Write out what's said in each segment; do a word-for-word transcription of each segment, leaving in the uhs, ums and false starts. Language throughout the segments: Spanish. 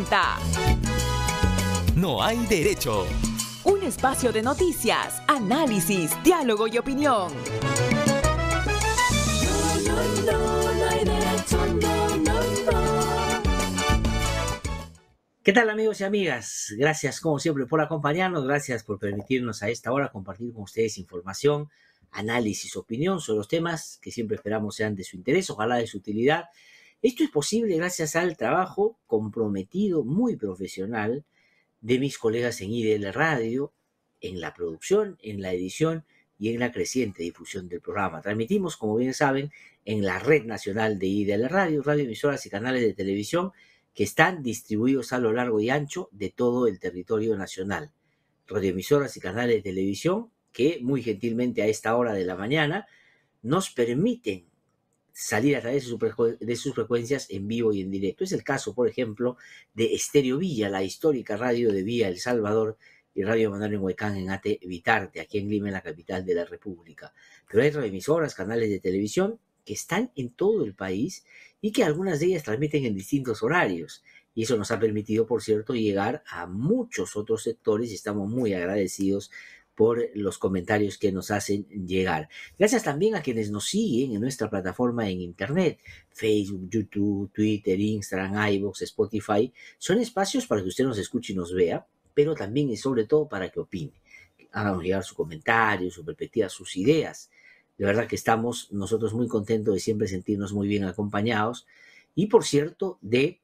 presenta No hay derecho. Un espacio de noticias, análisis, diálogo y opinión. No, no, no, no hay derecho, no, no, no. ¿Qué tal, amigos y amigas? Gracias como siempre por acompañarnos, gracias por permitirnos a esta hora compartir con ustedes información, análisis, opinión sobre los temas que siempre esperamos sean de su interés, ojalá de su utilidad. Esto es posible gracias al trabajo comprometido, muy profesional, de mis colegas en I D L Radio, en la producción, en la edición y en la creciente difusión del programa. Transmitimos, como bien saben, en la red nacional de I D L Radio, radioemisoras y canales de televisión que están distribuidos a lo largo y ancho de todo el territorio nacional. Radioemisoras y canales de televisión que muy gentilmente a esta hora de la mañana nos permiten salir a través de, su de sus frecuencias en vivo y en directo. Es el caso, por ejemplo, de Estéreo Villa, la histórica radio de Villa El Salvador, y Radio Manuel en Huecán en Ate Vitarte, aquí en Lima, en la capital de la República. Pero hay radioemisoras, canales de televisión que están en todo el país y que algunas de ellas transmiten en distintos horarios. Y eso nos ha permitido, por cierto, llegar a muchos otros sectores y estamos muy agradecidos por los comentarios que nos hacen llegar. Gracias también a quienes nos siguen en nuestra plataforma en internet, Facebook, YouTube, Twitter, Instagram, iVoox, Spotify. Son espacios para que usted nos escuche y nos vea, pero también y sobre todo para que opine. Háganos llegar su comentario, su perspectiva, sus ideas. De verdad que estamos nosotros muy contentos de siempre sentirnos muy bien acompañados y, por cierto, de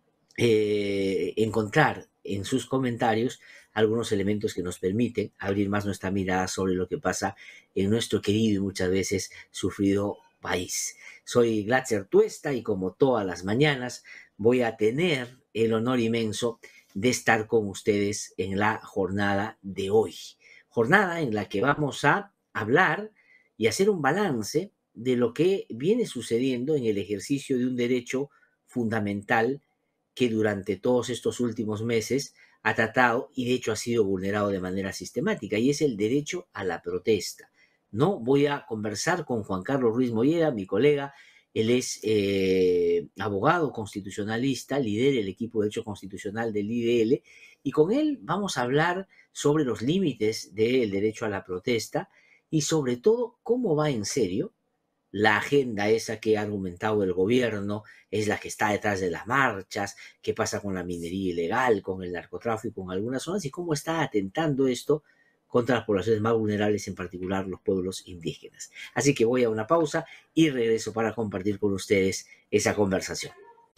eh, encontrar en sus comentarios algunos elementos que nos permiten abrir más nuestra mirada sobre lo que pasa en nuestro querido y muchas veces sufrido país. Soy Glatzer Tuesta y como todas las mañanas voy a tener el honor inmenso de estar con ustedes en la jornada de hoy. Jornada en la que vamos a hablar y hacer un balance de lo que viene sucediendo en el ejercicio de un derecho fundamental que durante todos estos últimos meses ha tratado y de hecho ha sido vulnerado de manera sistemática, y es el derecho a la protesta. No voy a conversar con Juan Carlos Ruiz Molleda, mi colega. Él es eh, abogado constitucionalista, lidera el equipo de Derecho Constitucional del I D L, y con él vamos a hablar sobre los límites del derecho a la protesta y sobre todo cómo va en serio la agenda esa que ha argumentado el gobierno, es la que está detrás de las marchas, qué pasa con la minería ilegal, con el narcotráfico en algunas zonas y cómo está atentando esto contra las poblaciones más vulnerables, en particular los pueblos indígenas. Así que voy a una pausa y regreso para compartir con ustedes esa conversación.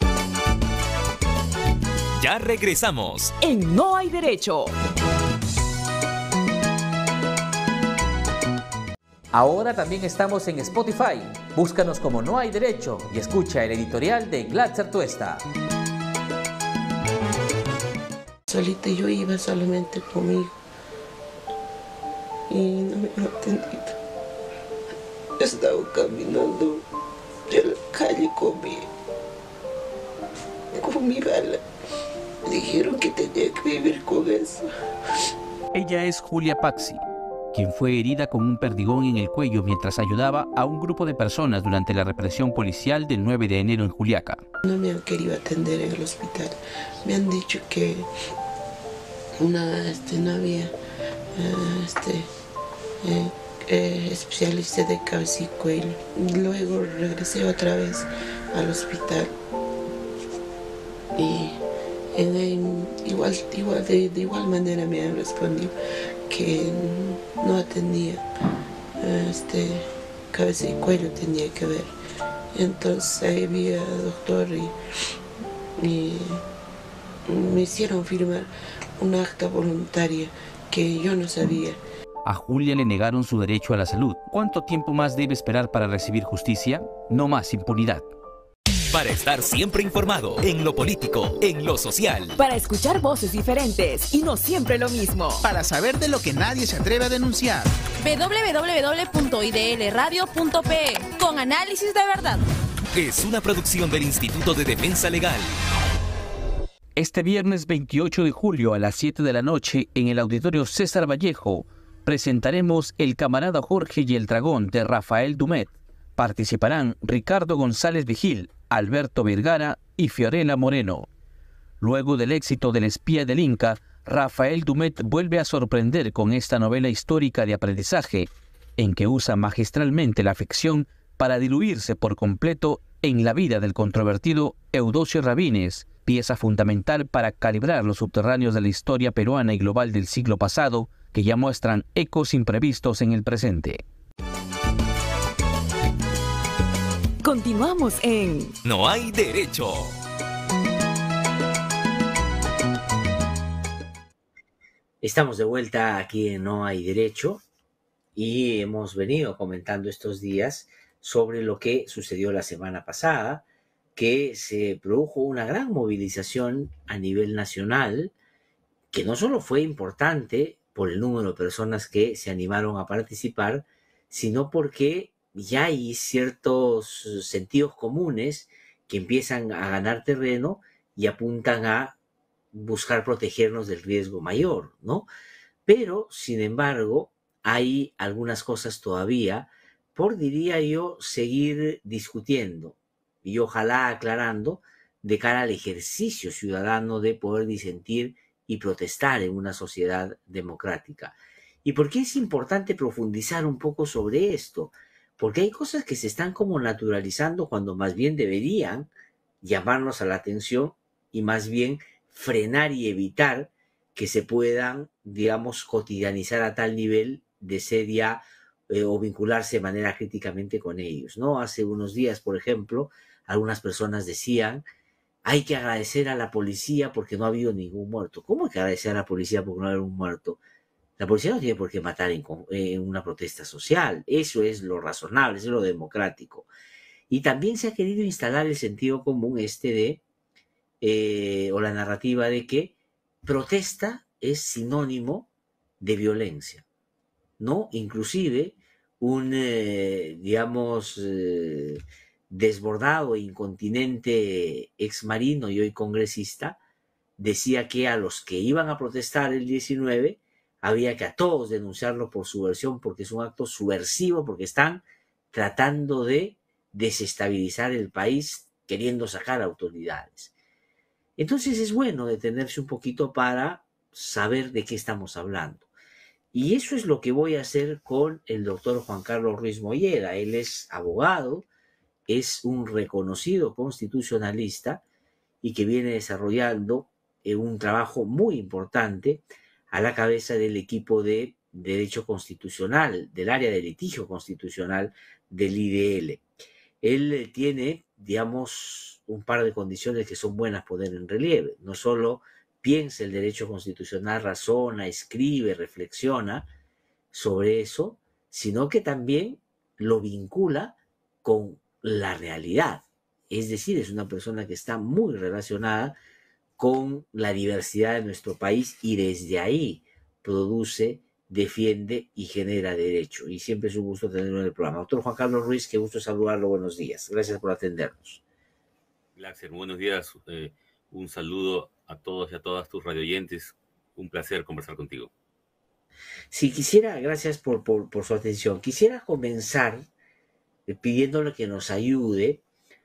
Ya regresamos. En No hay derecho. Ahora también estamos en Spotify. Búscanos como No hay derecho y escucha el editorial de Glatzer Tuesta. Solita yo iba solamente conmigo y no me han atendido. Estaba caminando de la calle con mi, con mi bala. Dijeron que tenía que vivir con eso. Ella es Julia Paxi, quien fue herida con un perdigón en el cuello mientras ayudaba a un grupo de personas durante la represión policial del nueve de enero en Juliaca. No me han querido atender en el hospital. Me han dicho que una, este, no había uh, este, eh, eh, especialista de cabeza y cuello. Luego regresé otra vez al hospital y en, en, igual, igual, de, de igual manera me han respondido que no atendía este, cabeza y cuello, tenía que ver. Entonces ahí vi al doctor y, y me hicieron firmar una acta voluntaria que yo no sabía. A Julia le negaron su derecho a la salud. ¿Cuánto tiempo más debe esperar para recibir justicia? No más impunidad. Para estar siempre informado en lo político, en lo social. Para escuchar voces diferentes y no siempre lo mismo. Para saber de lo que nadie se atreve a denunciar. doble u doble u doble u punto i d l radio punto p e con análisis de verdad. Es una producción del Instituto de Defensa Legal. Este viernes veintiocho de julio a las siete de la noche en el Auditorio César Vallejo presentaremos El Camarada Jorge y el Dragón de Rafael Dumet. Participarán Ricardo González Vigil, Alberto Vergara y Fiorella Moreno. Luego del éxito del espía del Inca, Rafael Dumet vuelve a sorprender con esta novela histórica de aprendizaje, en que usa magistralmente la ficción para diluirse por completo en la vida del controvertido Eudoxio Rabines, pieza fundamental para calibrar los subterráneos de la historia peruana y global del siglo pasado, que ya muestran ecos imprevistos en el presente. Continuamos en No hay derecho. Estamos de vuelta aquí en No hay derecho y hemos venido comentando estos días sobre lo que sucedió la semana pasada, que se produjo una gran movilización a nivel nacional, que no solo fue importante por el número de personas que se animaron a participar, sino porque ya hay ciertos sentidos comunes que empiezan a ganar terreno y apuntan a buscar protegernos del riesgo mayor, ¿no? Pero, sin embargo, hay algunas cosas todavía por, diría yo, seguir discutiendo y ojalá aclarando de cara al ejercicio ciudadano de poder disentir y protestar en una sociedad democrática. ¿Y por qué es importante profundizar un poco sobre esto? Porque hay cosas que se están como naturalizando cuando más bien deberían llamarnos a la atención y más bien frenar y evitar que se puedan, digamos, cotidianizar a tal nivel de ser ya eh, o vincularse de manera críticamente con ellos, ¿no? Hace unos días, por ejemplo, algunas personas decían, hay que agradecer a la policía porque no ha habido ningún muerto. ¿Cómo hay que agradecer a la policía porque no ha habido un muerto? La policía no tiene por qué matar en, en una protesta social. Eso es lo razonable, eso es lo democrático. Y también se ha querido instalar el sentido común este de, eh, o la narrativa de que protesta es sinónimo de violencia, ¿no? Inclusive un, eh, digamos, eh, desbordado e incontinente exmarino y hoy congresista decía que a los que iban a protestar el diecinueve había que a todos denunciarlo por subversión porque es un acto subversivo, porque están tratando de desestabilizar el país queriendo sacar autoridades. Entonces es bueno detenerse un poquito para saber de qué estamos hablando. Y eso es lo que voy a hacer con el doctor Juan Carlos Ruiz Mollera. Él es abogado, es un reconocido constitucionalista y que viene desarrollando un trabajo muy importante a la cabeza del equipo de Derecho Constitucional, del área de litigio constitucional del I D L. Él tiene, digamos, un par de condiciones que son buenas poner en relieve. No solo piensa el derecho constitucional, razona, escribe, reflexiona sobre eso, sino que también lo vincula con la realidad. Es decir, es una persona que está muy relacionada con la diversidad de nuestro país y desde ahí produce, defiende y genera derecho. Y siempre es un gusto tenerlo en el programa. Doctor Juan Carlos Ruiz, qué gusto saludarlo. Buenos días. Gracias por atendernos. Gracias. Buenos días. Eh, un saludo a todos y a todas tus radioyentes. Un placer conversar contigo. Si quisiera, gracias por, por, por su atención. Quisiera comenzar eh, pidiéndole que nos ayude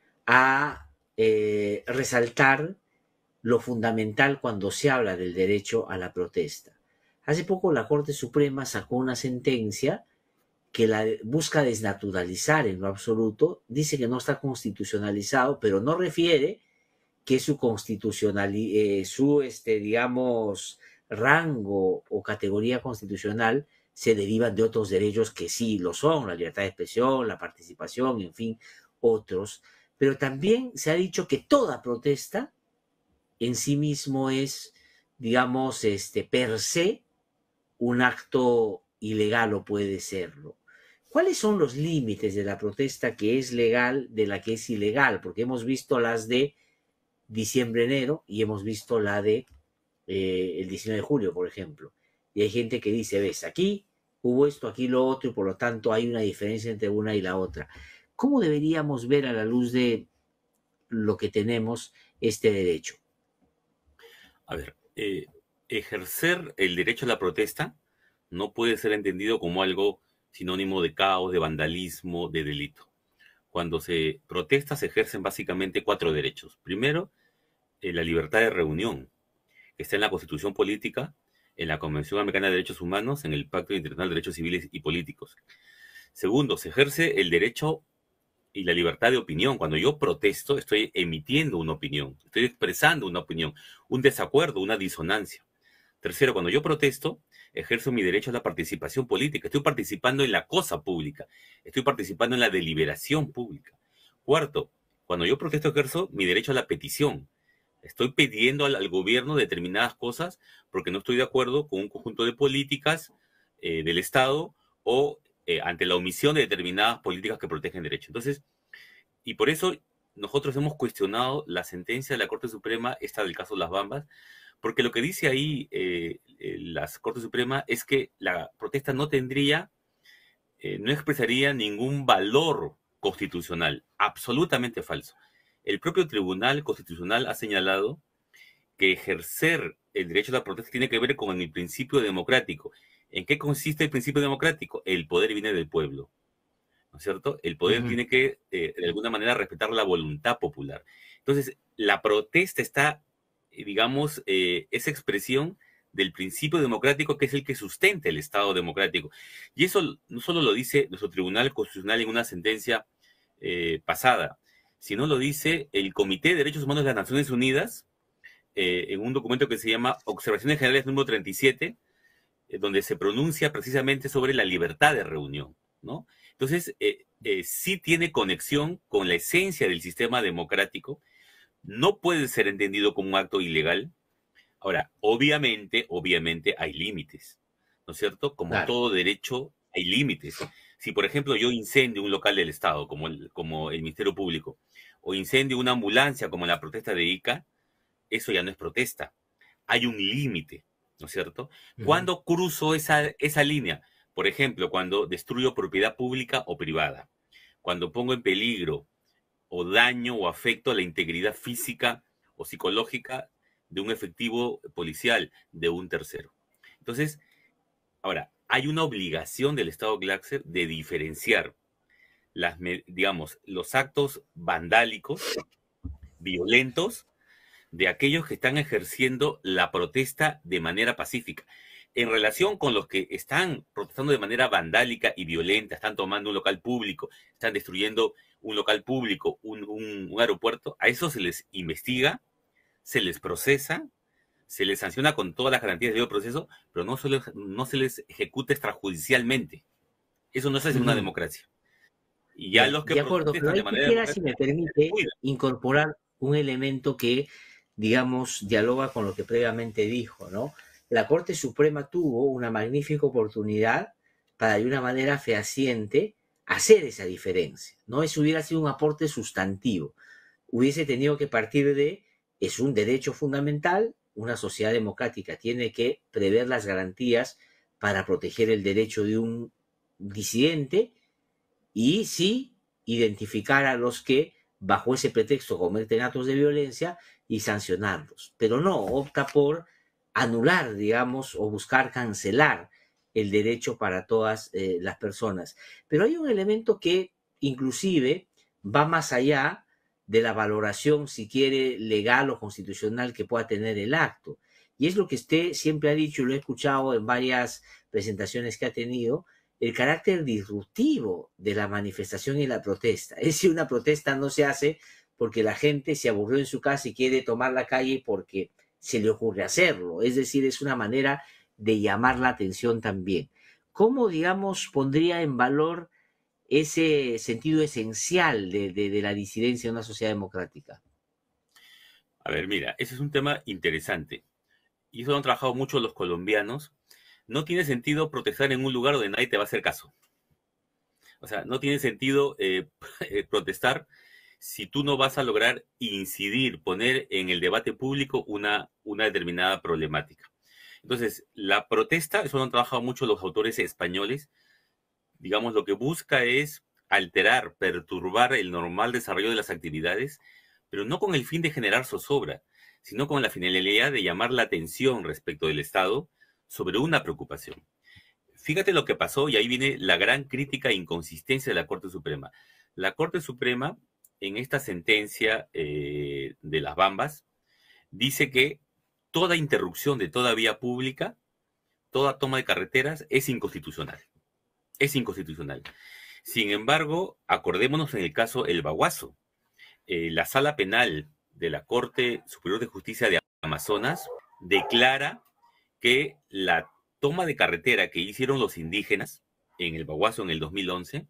a eh, resaltar lo fundamental cuando se habla del derecho a la protesta. Hace poco la Corte Suprema sacó una sentencia que la busca desnaturalizar en lo absoluto, dice que no está constitucionalizado, pero no refiere que su constitucional, eh, su, este, digamos, rango o categoría constitucional se derivan de otros derechos que sí lo son, la libertad de expresión, la participación, en fin, otros. Pero también se ha dicho que toda protesta en sí mismo es, digamos, este, per se, un acto ilegal o puede serlo. ¿Cuáles son los límites de la protesta que es legal de la que es ilegal? Porque hemos visto las de diciembre-enero y hemos visto la de eh, el diecinueve de julio, por ejemplo. Y hay gente que dice, ves, aquí hubo esto, aquí lo otro, y por lo tanto hay una diferencia entre una y la otra. ¿Cómo deberíamos ver a la luz de lo que tenemos este derecho? A ver, eh, ejercer el derecho a la protesta no puede ser entendido como algo sinónimo de caos, de vandalismo, de delito. Cuando se protesta se ejercen básicamente cuatro derechos. Primero, eh, la libertad de reunión, que está en la Constitución Política, en la Convención Americana de Derechos Humanos, en el Pacto Internacional de Derechos Civiles y Políticos. Segundo, se ejerce el derecho y la libertad de opinión. Cuando yo protesto, estoy emitiendo una opinión, estoy expresando una opinión, un desacuerdo, una disonancia. Tercero, cuando yo protesto, ejerzo mi derecho a la participación política. Estoy participando en la cosa pública, estoy participando en la deliberación pública. Cuarto, cuando yo protesto, ejerzo mi derecho a la petición. Estoy pidiendo al, al gobierno determinadas cosas porque no estoy de acuerdo con un conjunto de políticas eh, del Estado o eh, ante la omisión de determinadas políticas que protegen derechos. Entonces, y por eso nosotros hemos cuestionado la sentencia de la Corte Suprema, esta del caso de Las Bambas, porque lo que dice ahí eh, eh, la Corte Suprema es que la protesta no tendría, eh, no expresaría ningún valor constitucional. Absolutamente falso. El propio Tribunal Constitucional ha señalado que ejercer el derecho a la protesta tiene que ver con el principio democrático. ¿En qué consiste el principio democrático? El poder viene del pueblo, ¿no es cierto? El poder uh-huh. tiene que, eh, de alguna manera, respetar la voluntad popular. Entonces, la protesta está, digamos, eh, esa expresión del principio democrático que es el que sustenta el Estado democrático. Y eso no solo lo dice nuestro Tribunal Constitucional en una sentencia eh, pasada, sino lo dice el Comité de Derechos Humanos de las Naciones Unidas eh, en un documento que se llama Observaciones Generales número treinta y siete, eh, donde se pronuncia precisamente sobre la libertad de reunión, ¿no? Entonces, eh, eh, sí tiene conexión con la esencia del sistema democrático, no puede ser entendido como un acto ilegal. Ahora, obviamente, obviamente hay límites, ¿no es cierto? Como claro. todo derecho, hay límites. Si, por ejemplo, yo incendio un local del Estado, como el, como el Ministerio Público, o incendio una ambulancia, como la protesta de Ica, eso ya no es protesta. Hay un límite, ¿no es cierto? Uh-huh. ¿Cuándo cruzo esa, esa línea? Por ejemplo, cuando destruyo propiedad pública o privada, cuando pongo en peligro o daño o afecto a la integridad física o psicológica de un efectivo policial, de un tercero. Entonces, ahora, hay una obligación del Estado Gláxer de diferenciar las, digamos, los actos vandálicos, violentos, de aquellos que están ejerciendo la protesta de manera pacífica. En relación con los que están protestando de manera vandálica y violenta, están tomando un local público, están destruyendo un local público, un, un, un aeropuerto, a eso se les investiga, se les procesa, se les sanciona con todas las garantías del proceso, pero no se les, no se les ejecuta extrajudicialmente. Eso no se hace en una democracia. Y ya de, los que de acuerdo, pero de manera quisiera, si me permite, incorporar un elemento que, digamos, dialoga con lo que previamente dijo, ¿no? La Corte Suprema tuvo una magnífica oportunidad para, de una manera fehaciente, hacer esa diferencia, ¿no? Eso hubiera sido un aporte sustantivo. Hubiese tenido que partir de, es un derecho fundamental, una sociedad democrática tiene que prever las garantías para proteger el derecho de un disidente y sí identificar a los que bajo ese pretexto cometen actos de violencia y sancionarlos. Pero no, opta por anular, digamos, o buscar cancelar el derecho para todas eh, las personas. Pero hay un elemento que inclusive va más allá de la valoración, si quiere, legal o constitucional que pueda tener el acto. Y es lo que usted siempre ha dicho, y lo he escuchado en varias presentaciones que ha tenido, el carácter disruptivo de la manifestación y la protesta. Es decir, una protesta no se hace porque la gente se aburrió en su casa y quiere tomar la calle porque se le ocurre hacerlo. Es decir, es una manera de llamar la atención también. ¿Cómo, digamos, pondría en valor ese sentido esencial de, de, de la disidencia en una sociedad democrática? A ver, mira, ese es un tema interesante. Y eso lo han trabajado mucho los colombianos. No tiene sentido protestar en un lugar donde nadie te va a hacer caso. O sea, no tiene sentido eh, protestar si tú no vas a lograr incidir, poner en el debate público una, una determinada problemática. Entonces, la protesta, eso lo han trabajado mucho los autores españoles, digamos, lo que busca es alterar, perturbar el normal desarrollo de las actividades, pero no con el fin de generar zozobra, sino con la finalidad de llamar la atención respecto del Estado sobre una preocupación. Fíjate lo que pasó, y ahí viene la gran crítica e inconsistencia de la Corte Suprema. La Corte Suprema, en esta sentencia eh, de Las Bambas, dice que toda interrupción de toda vía pública, toda toma de carreteras es inconstitucional. Es inconstitucional. Sin embargo, acordémonos en el caso El Baguazo. Eh, la Sala Penal de la Corte Superior de Justicia de Amazonas declara que la toma de carretera que hicieron los indígenas en El Baguazo en el dos mil once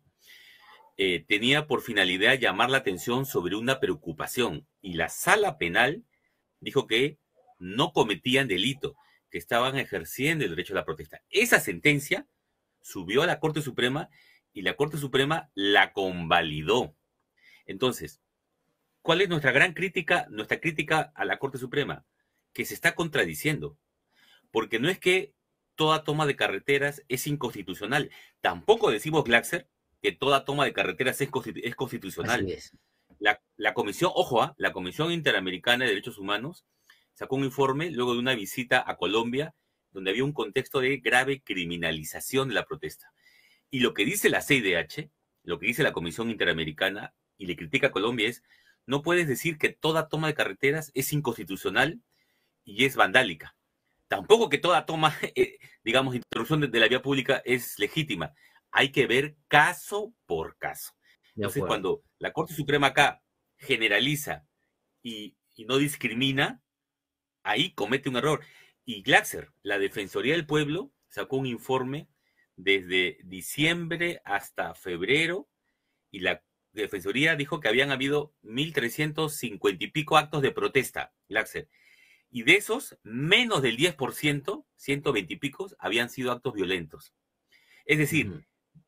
eh, tenía por finalidad llamar la atención sobre una preocupación, y la Sala Penal dijo que no cometían delito, que estaban ejerciendo el derecho a la protesta. Esa sentencia subió a la Corte Suprema y la Corte Suprema la convalidó. Entonces, ¿cuál es nuestra gran crítica? Nuestra crítica a la Corte Suprema, que se está contradiciendo. Porque no es que toda toma de carreteras es inconstitucional. Tampoco decimos, Glaxer, que toda toma de carreteras es, constitu es constitucional. Así es. La, la Comisión, ojo, ¿eh? la Comisión Interamericana de Derechos Humanos sacó un informe luego de una visita a Colombia, donde había un contexto de grave criminalización de la protesta. Y lo que dice la C I D H, lo que dice la Comisión Interamericana, y le critica a Colombia, es: no puedes decir que toda toma de carreteras es inconstitucional y es vandálica. Tampoco que toda toma, eh, digamos, interrupción de, de la vía pública es legítima. Hay que ver caso por caso. Entonces, cuando la Corte Suprema acá generaliza y, y no discrimina, ahí comete un error. Y Glaxer, la Defensoría del Pueblo, sacó un informe desde diciembre hasta febrero, y la Defensoría dijo que habían habido mil trescientos cincuenta y pico actos de protesta, Glaxer. Y de esos, menos del diez por ciento, ciento veinte y pico, habían sido actos violentos. Es decir, uh-huh.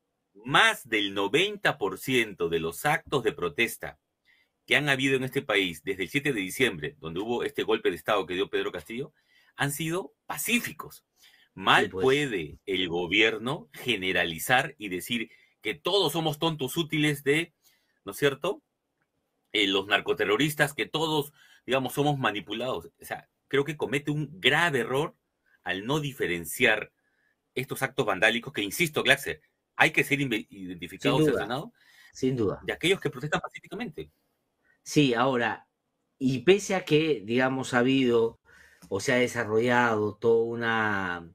más del noventa por ciento de los actos de protesta que han habido en este país desde el siete de diciembre, donde hubo este golpe de Estado que dio Pedro Castillo, han sido pacíficos. Mal sí, pues. puede el gobierno generalizar y decir que todos somos tontos útiles de, ¿no es cierto?, eh, los narcoterroristas, que todos, digamos, somos manipulados. O sea, creo que comete un grave error al no diferenciar estos actos vandálicos que, insisto, Glaxer, hay que ser identificados, sin duda, sancionados, sin duda, de aquellos que protestan pacíficamente. Sí, ahora, y pese a que, digamos, ha habido o se ha desarrollado toda una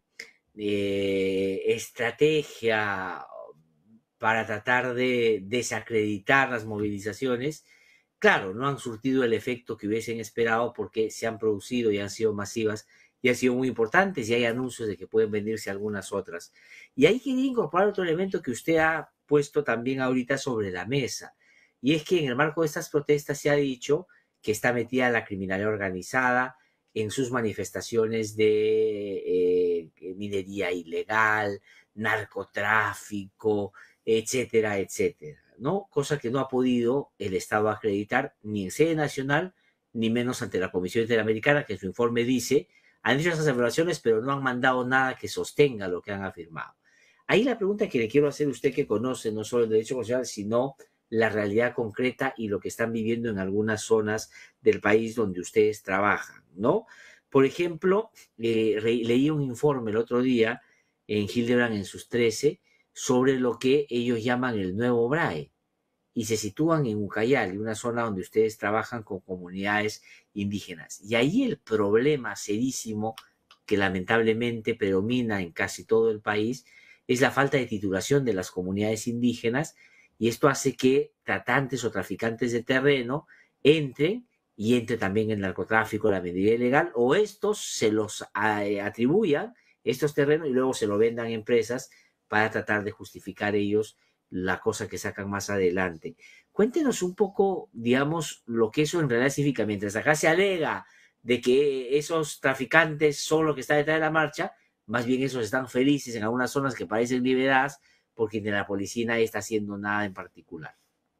eh, estrategia para tratar de desacreditar las movilizaciones, claro, no han surtido el efecto que hubiesen esperado, porque se han producido y han sido masivas y han sido muy importantes, y hay anuncios de que pueden venirse algunas otras. Y ahí quería incorporar otro elemento que usted ha puesto también ahorita sobre la mesa, y es que en el marco de estas protestas se ha dicho que está metida la criminalidad organizada en sus manifestaciones de eh, minería ilegal, narcotráfico, etcétera, etcétera, ¿no? Cosa que no ha podido el Estado acreditar ni en sede nacional, ni menos ante la Comisión Interamericana, que en su informe dice, han dicho esas afirmaciones, pero no han mandado nada que sostenga lo que han afirmado. Ahí la pregunta que le quiero hacer a usted, que conoce no solo el derecho constitucional, sino la realidad concreta y lo que están viviendo en algunas zonas del país donde ustedes trabajan, ¿no? Por ejemplo, eh, leí un informe el otro día en Hildebrand en sus trece sobre lo que ellos llaman el nuevo B R A E, y se sitúan en Ucayali, una zona donde ustedes trabajan con comunidades indígenas. Y ahí el problema serísimo que lamentablemente predomina en casi todo el país es la falta de titulación de las comunidades indígenas, y esto hace que tratantes o traficantes de terreno entren, y entre también el narcotráfico, la minería ilegal, o estos se los atribuyan, estos terrenos, y luego se lo vendan a empresas para tratar de justificar ellos la cosa que sacan más adelante. Cuéntenos un poco, digamos, lo que eso en realidad significa. Mientras acá se alega de que esos traficantes son los que están detrás de la marcha, más bien esos están felices en algunas zonas que parecen liberadas, porque de la policía nadie está haciendo nada en particular.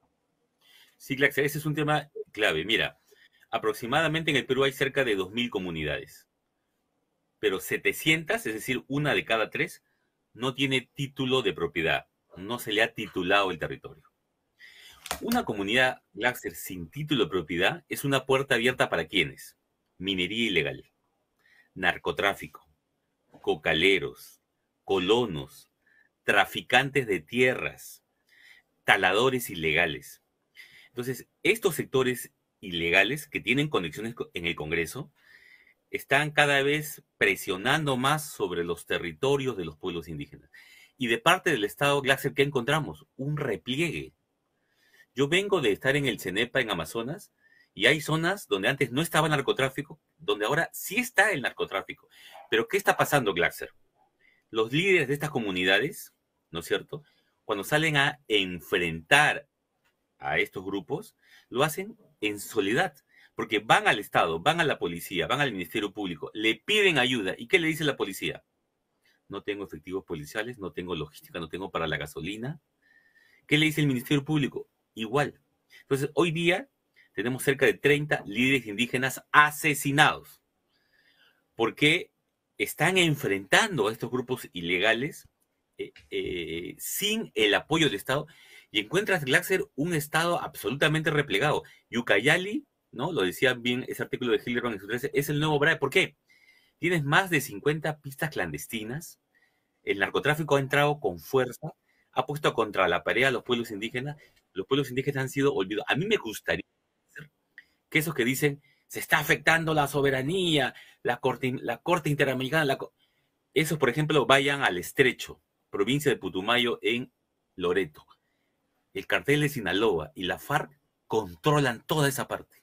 Sí, Glaxer, ese es un tema clave. Mira, aproximadamente en el Perú hay cerca de dos mil comunidades, pero setecientas, es decir, una de cada tres, no tiene título de propiedad, no se le ha titulado el territorio. Una comunidad, Glaxer, sin título de propiedad es una puerta abierta para ¿quiénes? Minería ilegal, narcotráfico, cocaleros, colonos, traficantes de tierras, taladores ilegales. Entonces, estos sectores ilegales que tienen conexiones en el Congreso están cada vez presionando más sobre los territorios de los pueblos indígenas. Y de parte del Estado, Glaxer, ¿qué encontramos? Un repliegue. Yo vengo de estar en el CENEPA, en Amazonas, y hay zonas donde antes no estaba el narcotráfico, donde ahora sí está el narcotráfico. Pero ¿qué está pasando, Glaxer? Los líderes de estas comunidades, ¿no es cierto?, cuando salen a enfrentar a estos grupos, lo hacen en soledad, porque van al Estado, van a la policía, van al Ministerio Público, le piden ayuda. ¿Y qué le dice la policía? No tengo efectivos policiales, no tengo logística, no tengo para la gasolina. ¿Qué le dice el Ministerio Público? Igual. Entonces, hoy día tenemos cerca de treinta líderes indígenas asesinados, porque están enfrentando a estos grupos ilegales eh, eh, sin el apoyo del Estado, y encuentras, Glaxer, un Estado absolutamente replegado. Ucayali, ¿no? Lo decía bien ese artículo de Hildebrand en su trece, es el nuevo Brae. ¿Por qué? Tienes más de cincuenta pistas clandestinas, el narcotráfico ha entrado con fuerza, ha puesto contra la pared a los pueblos indígenas, los pueblos indígenas han sido olvidados. A mí me gustaría que esos que dicen, se está afectando la soberanía, la Corte, la corte Interamericana, la, esos, por ejemplo, vayan al Estrecho, provincia de Putumayo, en Loreto. El cartel de Sinaloa y la FARC controlan toda esa parte.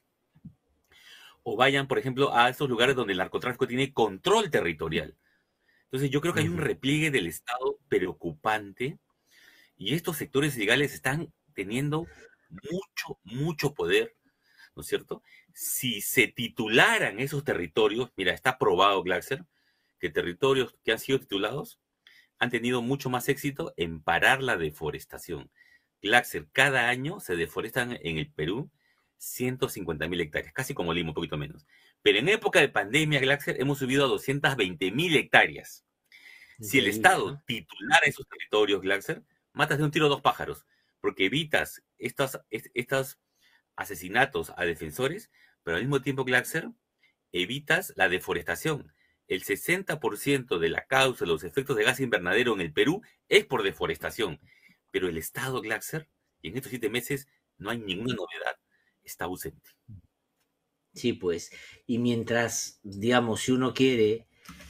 O vayan, por ejemplo, a esos lugares donde el narcotráfico tiene control territorial. Entonces yo creo que hay un repliegue del Estado preocupante, y estos sectores ilegales están teniendo mucho, mucho poder, ¿no es cierto? Si se titularan esos territorios, mira, está probado, Glaxer, que territorios que han sido titulados han tenido mucho más éxito en parar la deforestación. Glaxer, cada año se deforestan en el Perú ciento cincuenta mil hectáreas, casi como Lima, un poquito menos. Pero en época de pandemia, Glaxer, hemos subido a doscientas veinte mil hectáreas. Si el Estado titulara esos territorios, Glaxer, matas de un tiro dos pájaros, porque evitas estos, estos asesinatos a defensores, pero al mismo tiempo, Glaxer, evitas la deforestación. El sesenta por ciento de la causa de los efectos de gas invernadero en el Perú es por deforestación. Pero el Estado, Glaxer, y en estos siete meses no hay ninguna novedad, está ausente. Sí, pues, y mientras, digamos, si uno quiere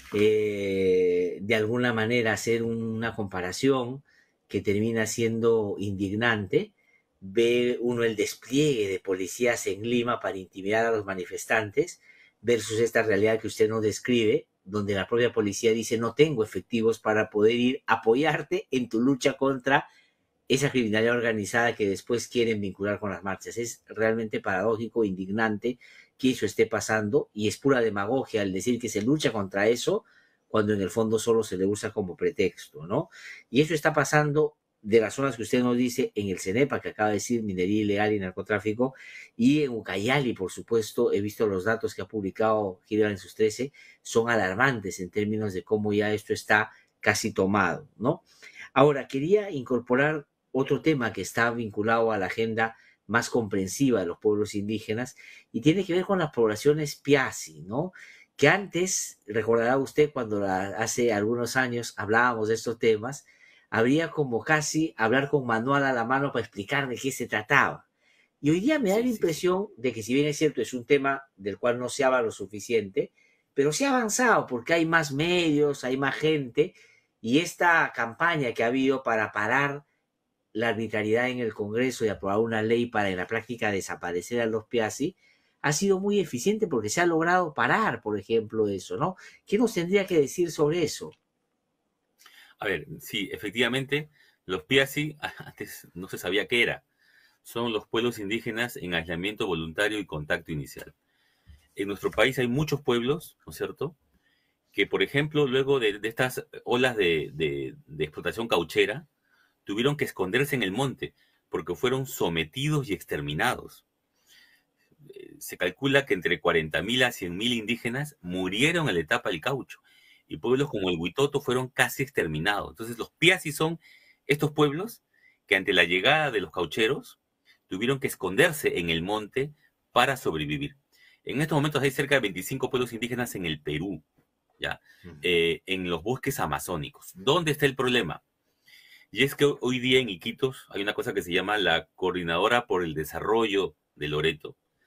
eh, de alguna manera hacer una comparación que termina siendo indignante, ve uno el despliegue de policías en Lima para intimidar a los manifestantes versus esta realidad que usted nos describe, donde la propia policía dice no tengo efectivos para poder ir a apoyarte en tu lucha contra esa criminalidad organizada que después quieren vincular con las marchas. Es realmente paradójico, indignante que eso esté pasando, y es pura demagogia el decir que se lucha contra eso cuando en el fondo solo se le usa como pretexto, ¿no? Y eso está pasando de las zonas que usted nos dice en el CENEPA, que acaba de decir minería ilegal y narcotráfico, y en Ucayali, por supuesto, he visto los datos que ha publicado Hildebrand en sus trece, son alarmantes en términos de cómo ya esto está casi tomado, ¿no? Ahora, quería incorporar otro tema que está vinculado a la agenda más comprensiva de los pueblos indígenas, y tiene que ver con las poblaciones Piasi, ¿no? Que antes, recordará usted, cuando la, hace algunos años hablábamos de estos temas, habría como casi hablar con manual a la mano para explicar de qué se trataba. Y hoy día me da la impresión de que, si bien es cierto, es un tema del cual no se habla lo suficiente, pero se ha avanzado porque hay más medios, hay más gente, y esta campaña que ha habido para parar la arbitrariedad en el Congreso y aprobar una ley para en la práctica desaparecer a los Piasi, ha sido muy eficiente porque se ha logrado parar, por ejemplo, eso, ¿no? ¿Qué nos tendría que decir sobre eso? A ver, sí, efectivamente, los Piasi, antes no se sabía qué era. Son los pueblos indígenas en aislamiento voluntario y contacto inicial. En nuestro país hay muchos pueblos, ¿no es cierto?, que, por ejemplo, luego de, de estas olas de, de, de explotación cauchera, tuvieron que esconderse en el monte porque fueron sometidos y exterminados. Se calcula que entre cuarenta mil a cien mil indígenas murieron en la etapa del caucho, y pueblos como el Huitoto fueron casi exterminados. Entonces los Piasi son estos pueblos que, ante la llegada de los caucheros, tuvieron que esconderse en el monte para sobrevivir. En estos momentos hay cerca de veinticinco pueblos indígenas en el Perú, ¿ya? Uh-huh. eh, en los bosques amazónicos. ¿Dónde está el problema? Y es que hoy día en Iquitos hay una cosa que se llama la Coordinadora por el Desarrollo de Loreto,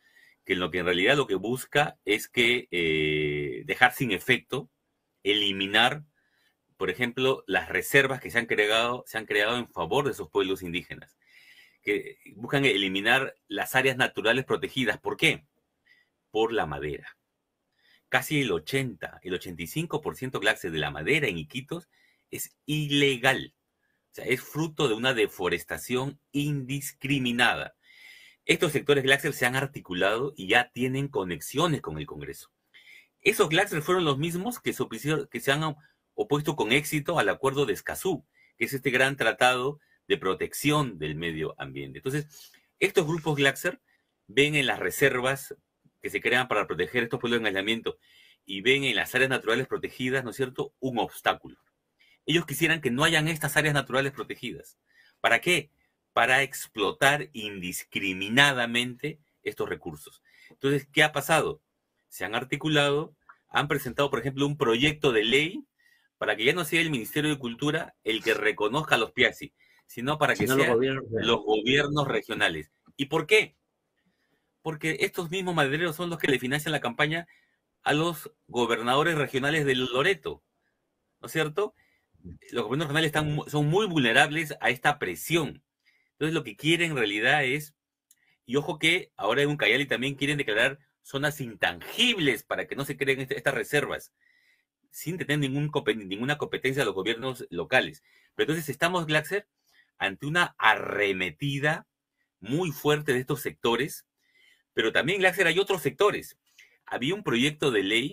que en lo que en realidad lo que busca es que eh, dejar sin efecto, eliminar, por ejemplo, las reservas que se han creado, se han creado en favor de esos pueblos indígenas, que buscan eliminar las áreas naturales protegidas. ¿Por qué? Por la madera. Casi el ochenta, el ochenta y cinco por ciento clase de la madera en Iquitos es ilegal. O sea, es fruto de una deforestación indiscriminada. Estos sectores Glaxer se han articulado y ya tienen conexiones con el Congreso. Esos Glaxer fueron los mismos que se, opusieron, que se han opuesto con éxito al Acuerdo de Escazú, que es este gran tratado de protección del medio ambiente. Entonces, estos grupos Glaxer ven en las reservas que se crean para proteger estos pueblos en aislamiento y ven en las áreas naturales protegidas, ¿no es cierto?, un obstáculo. Ellos quisieran que no hayan estas áreas naturales protegidas. ¿Para qué? Para explotar indiscriminadamente estos recursos. Entonces, ¿qué ha pasado? Se han articulado, han presentado, por ejemplo, un proyecto de ley para que ya no sea el Ministerio de Cultura el que reconozca a los Piazzi, sino para que Sino sean los gobiernos, los gobiernos regionales. ¿Y por qué? Porque estos mismos madereros son los que le financian la campaña a los gobernadores regionales de Loreto, ¿no es cierto? Los gobiernos regionales están, son muy vulnerables a esta presión. Entonces lo que quieren en realidad es, y ojo que ahora en Ucayali también quieren declarar zonas intangibles para que no se creen este, estas reservas, sin tener ningún, ninguna competencia de los gobiernos locales. Pero entonces estamos, Glaxer, ante una arremetida muy fuerte de estos sectores, pero también, Glaxer, hay otros sectores. Había un proyecto de ley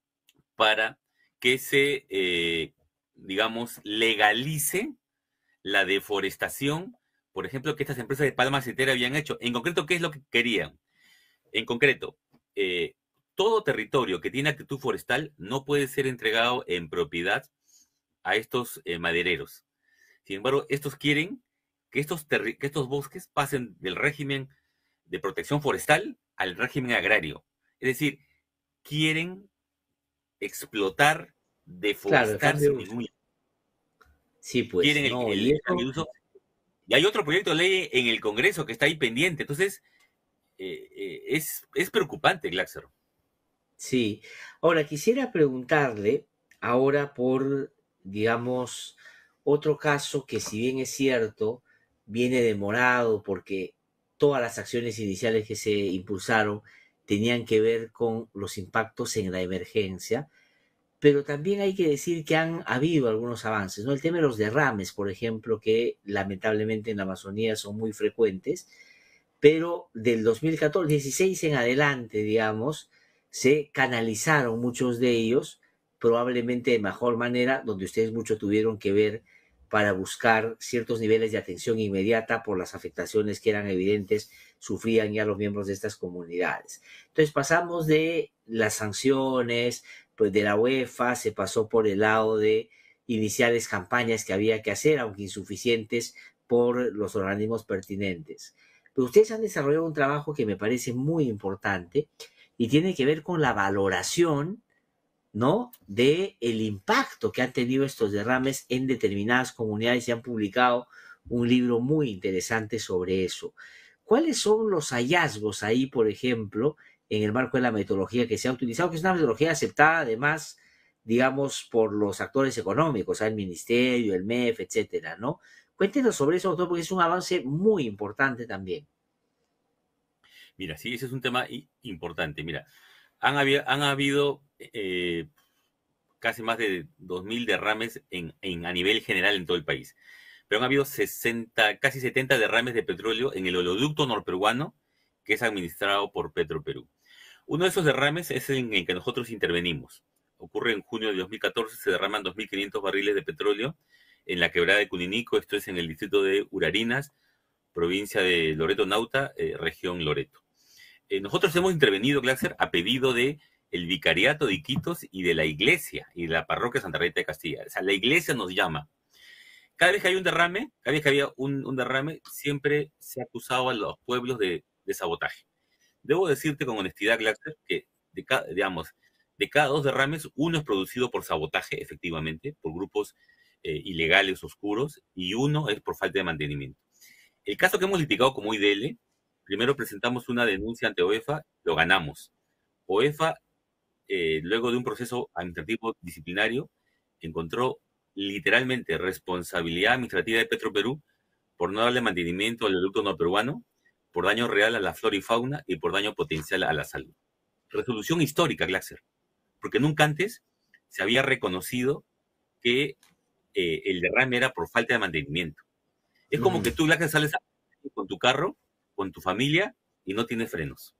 para que se, eh, digamos, legalice la deforestación, por ejemplo, que estas empresas de palma acetera habían hecho. En concreto, ¿qué es lo que querían? En concreto, eh, todo territorio que tiene actitud forestal no puede ser entregado en propiedad a estos eh, madereros. Sin embargo, estos quieren que estos, que estos bosques pasen del régimen de protección forestal al régimen agrario. Es decir, quieren explotar, deforestar sin ningún... Sí, pues. Quieren el, No, el, y, el eso... uso. Y hay otro proyecto de ley en el Congreso que está ahí pendiente. Entonces, eh, eh, es, es preocupante, Glaxer. Sí. Ahora, quisiera preguntarle ahora por, digamos, otro caso que, si bien es cierto, viene demorado porque todas las acciones iniciales que se impulsaron tenían que ver con los impactos en la emergencia, pero también hay que decir que han habido algunos avances, ¿no? El tema de los derrames, por ejemplo, que lamentablemente en la Amazonía son muy frecuentes, pero del dos mil catorce, dieciséis en adelante, digamos, se canalizaron muchos de ellos, probablemente de mejor manera, donde ustedes mucho tuvieron que ver para buscar ciertos niveles de atención inmediata por las afectaciones que eran evidentes, sufrían ya los miembros de estas comunidades. Entonces pasamos de las sanciones, pues de la UEFA, se pasó por el lado de iniciales campañas que había que hacer, aunque insuficientes por los organismos pertinentes. Pero ustedes han desarrollado un trabajo que me parece muy importante y tiene que ver con la valoración, ¿no?, de el impacto que han tenido estos derrames en determinadas comunidades, y han publicado un libro muy interesante sobre eso. ¿Cuáles son los hallazgos ahí, por ejemplo, en el marco de la metodología que se ha utilizado, que es una metodología aceptada además, digamos, por los actores económicos, ¿sabes? El ministerio, el M E F, etcétera, ¿no? Cuéntenos sobre eso, doctor, porque es un avance muy importante también. Mira, sí, ese es un tema importante. Mira, han habido, han habido eh, casi más de dos mil derrames en, en, a nivel general en todo el país. Pero han habido sesenta, casi setenta derrames de petróleo en el oleoducto norperuano, que es administrado por Petroperú. Uno de esos derrames es en el que nosotros intervenimos. Ocurre en junio de dos mil catorce, se derraman dos mil quinientos barriles de petróleo en la quebrada de Cuninico, esto es en el distrito de Urarinas, provincia de Loreto Nauta, eh, región Loreto. Eh, nosotros hemos intervenido, Glaxer, a pedido de el Vicariato de Iquitos y de la iglesia y de la parroquia Santa Rita de Castilla. O sea, la iglesia nos llama. Cada vez que hay un derrame, cada vez que había un, un derrame, siempre se ha acusado a los pueblos de, de sabotaje. Debo decirte con honestidad, Glaxer, que de cada, digamos, de cada dos derrames, uno es producido por sabotaje, efectivamente, por grupos eh, ilegales oscuros, y uno es por falta de mantenimiento. El caso que hemos litigado como I D L primero presentamos una denuncia ante OEFA, lo ganamos. OEFA, eh, luego de un proceso administrativo disciplinario, encontró literalmente responsabilidad administrativa de Petroperú por no darle mantenimiento al oleoducto norperuano, por daño real a la flora y fauna y por daño potencial a la salud. Resolución histórica, Glaxer, porque nunca antes se había reconocido que eh, el derrame era por falta de mantenimiento. Es como mm. que tú, Glaxer, sales a, con tu carro, con tu familia y no tienes frenos.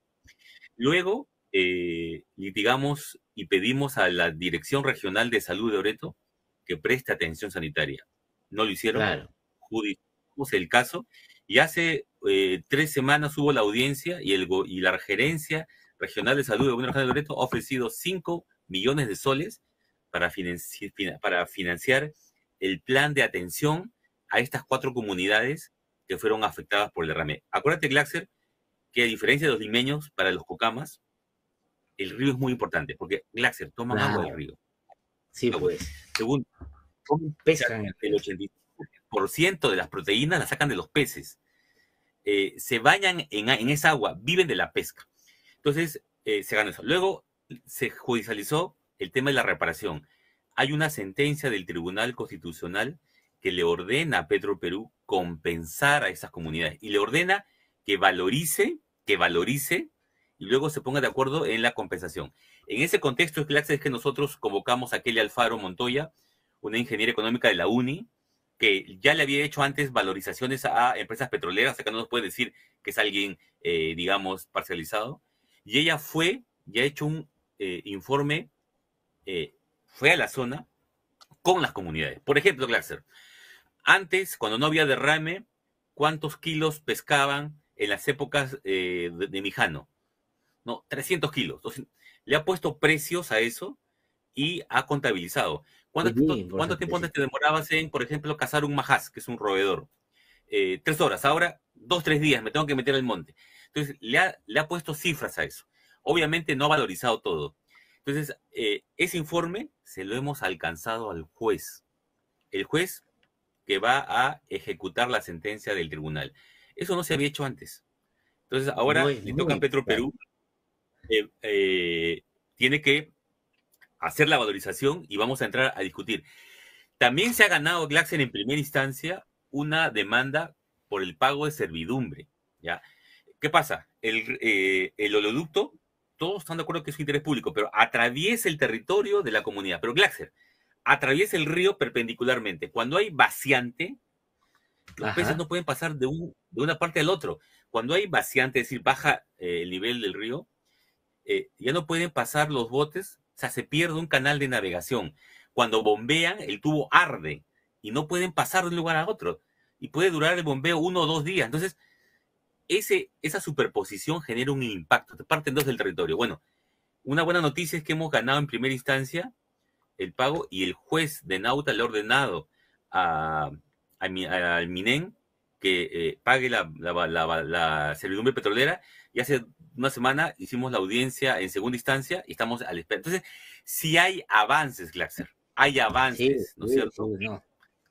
Luego eh, litigamos y pedimos a la Dirección Regional de Salud de Oreto que preste atención sanitaria. No lo hicieron. Claro. Judiciamos el caso y hace eh, tres semanas hubo la audiencia y, el, y la Gerencia Regional de Salud de Gobierno Regional de Oreto ha ofrecido cinco millones de soles para, financi para financiar el plan de atención a estas cuatro comunidades que fueron afectadas por el derrame. Acuérdate, Glaxer, que a diferencia de los limeños, para los cocamas, el río es muy importante, porque, Glaxer, toman claro. agua del río. Sí, pues. Segundo, pescan el ochenta y cinco por ciento de las proteínas las sacan de los peces. Eh, se bañan en, en esa agua, viven de la pesca. Entonces, eh, se ganó eso. Luego, se judicializó el tema de la reparación. Hay una sentencia del Tribunal Constitucional que le ordena a Petroperú compensar a esas comunidades y le ordena que valorice, que valorice y luego se ponga de acuerdo en la compensación. En ese contexto, es que nosotros convocamos a Kelly Alfaro Montoya, una ingeniera económica de la UNI, que ya le había hecho antes valorizaciones a empresas petroleras, acá no nos puede decir que es alguien, eh, digamos, parcializado, y ella fue, ya ha hecho un eh, informe, eh, fue a la zona con las comunidades. Por ejemplo, Glaxer, antes, cuando no había derrame, ¿cuántos kilos pescaban en las épocas eh, de, de Mijano? No, trescientos kilos. Entonces, le ha puesto precios a eso y ha contabilizado. ¿Cuánto, bien, ¿cuánto tiempo antes te demorabas en, por ejemplo, cazar un majás, que es un roedor? Eh, tres horas. Ahora, dos, tres días, me tengo que meter al monte. Entonces, le ha, le ha puesto cifras a eso. Obviamente no ha valorizado todo. Entonces, eh, ese informe se lo hemos alcanzado al juez. El juez que va a ejecutar la sentencia del tribunal. Eso no se había hecho antes. Entonces, ahora muy, le toca a Petroperú. Eh, eh, tiene que hacer la valorización y vamos a entrar a discutir. También se ha ganado Glaxer en primera instancia una demanda por el pago de servidumbre, ¿ya? ¿Qué pasa? El, eh, el oleoducto, todos están de acuerdo que es un interés público, pero atraviesa el territorio de la comunidad. Pero Glaxer, atraviesa el río perpendicularmente. Cuando hay vaciante, los Ajá. peces no pueden pasar de, un, de una parte al otro. Cuando hay vaciante, es decir, baja eh, el nivel del río, eh, ya no pueden pasar los botes, o sea, se pierde un canal de navegación. Cuando bombean, el tubo arde y no pueden pasar de un lugar a otro. Y puede durar el bombeo uno o dos días. Entonces, ese, esa superposición genera un impacto. Te parten dos del territorio. Bueno, una buena noticia es que hemos ganado en primera instancia el pago y el juez de Nauta le ha ordenado a, a, a, al MINEN que eh, pague la, la, la, la servidumbre petrolera, y hace una semana hicimos la audiencia en segunda instancia y estamos al espera. Entonces, si hay avances, Glaxer, hay avances, sí, ¿no es cierto? Sí, no.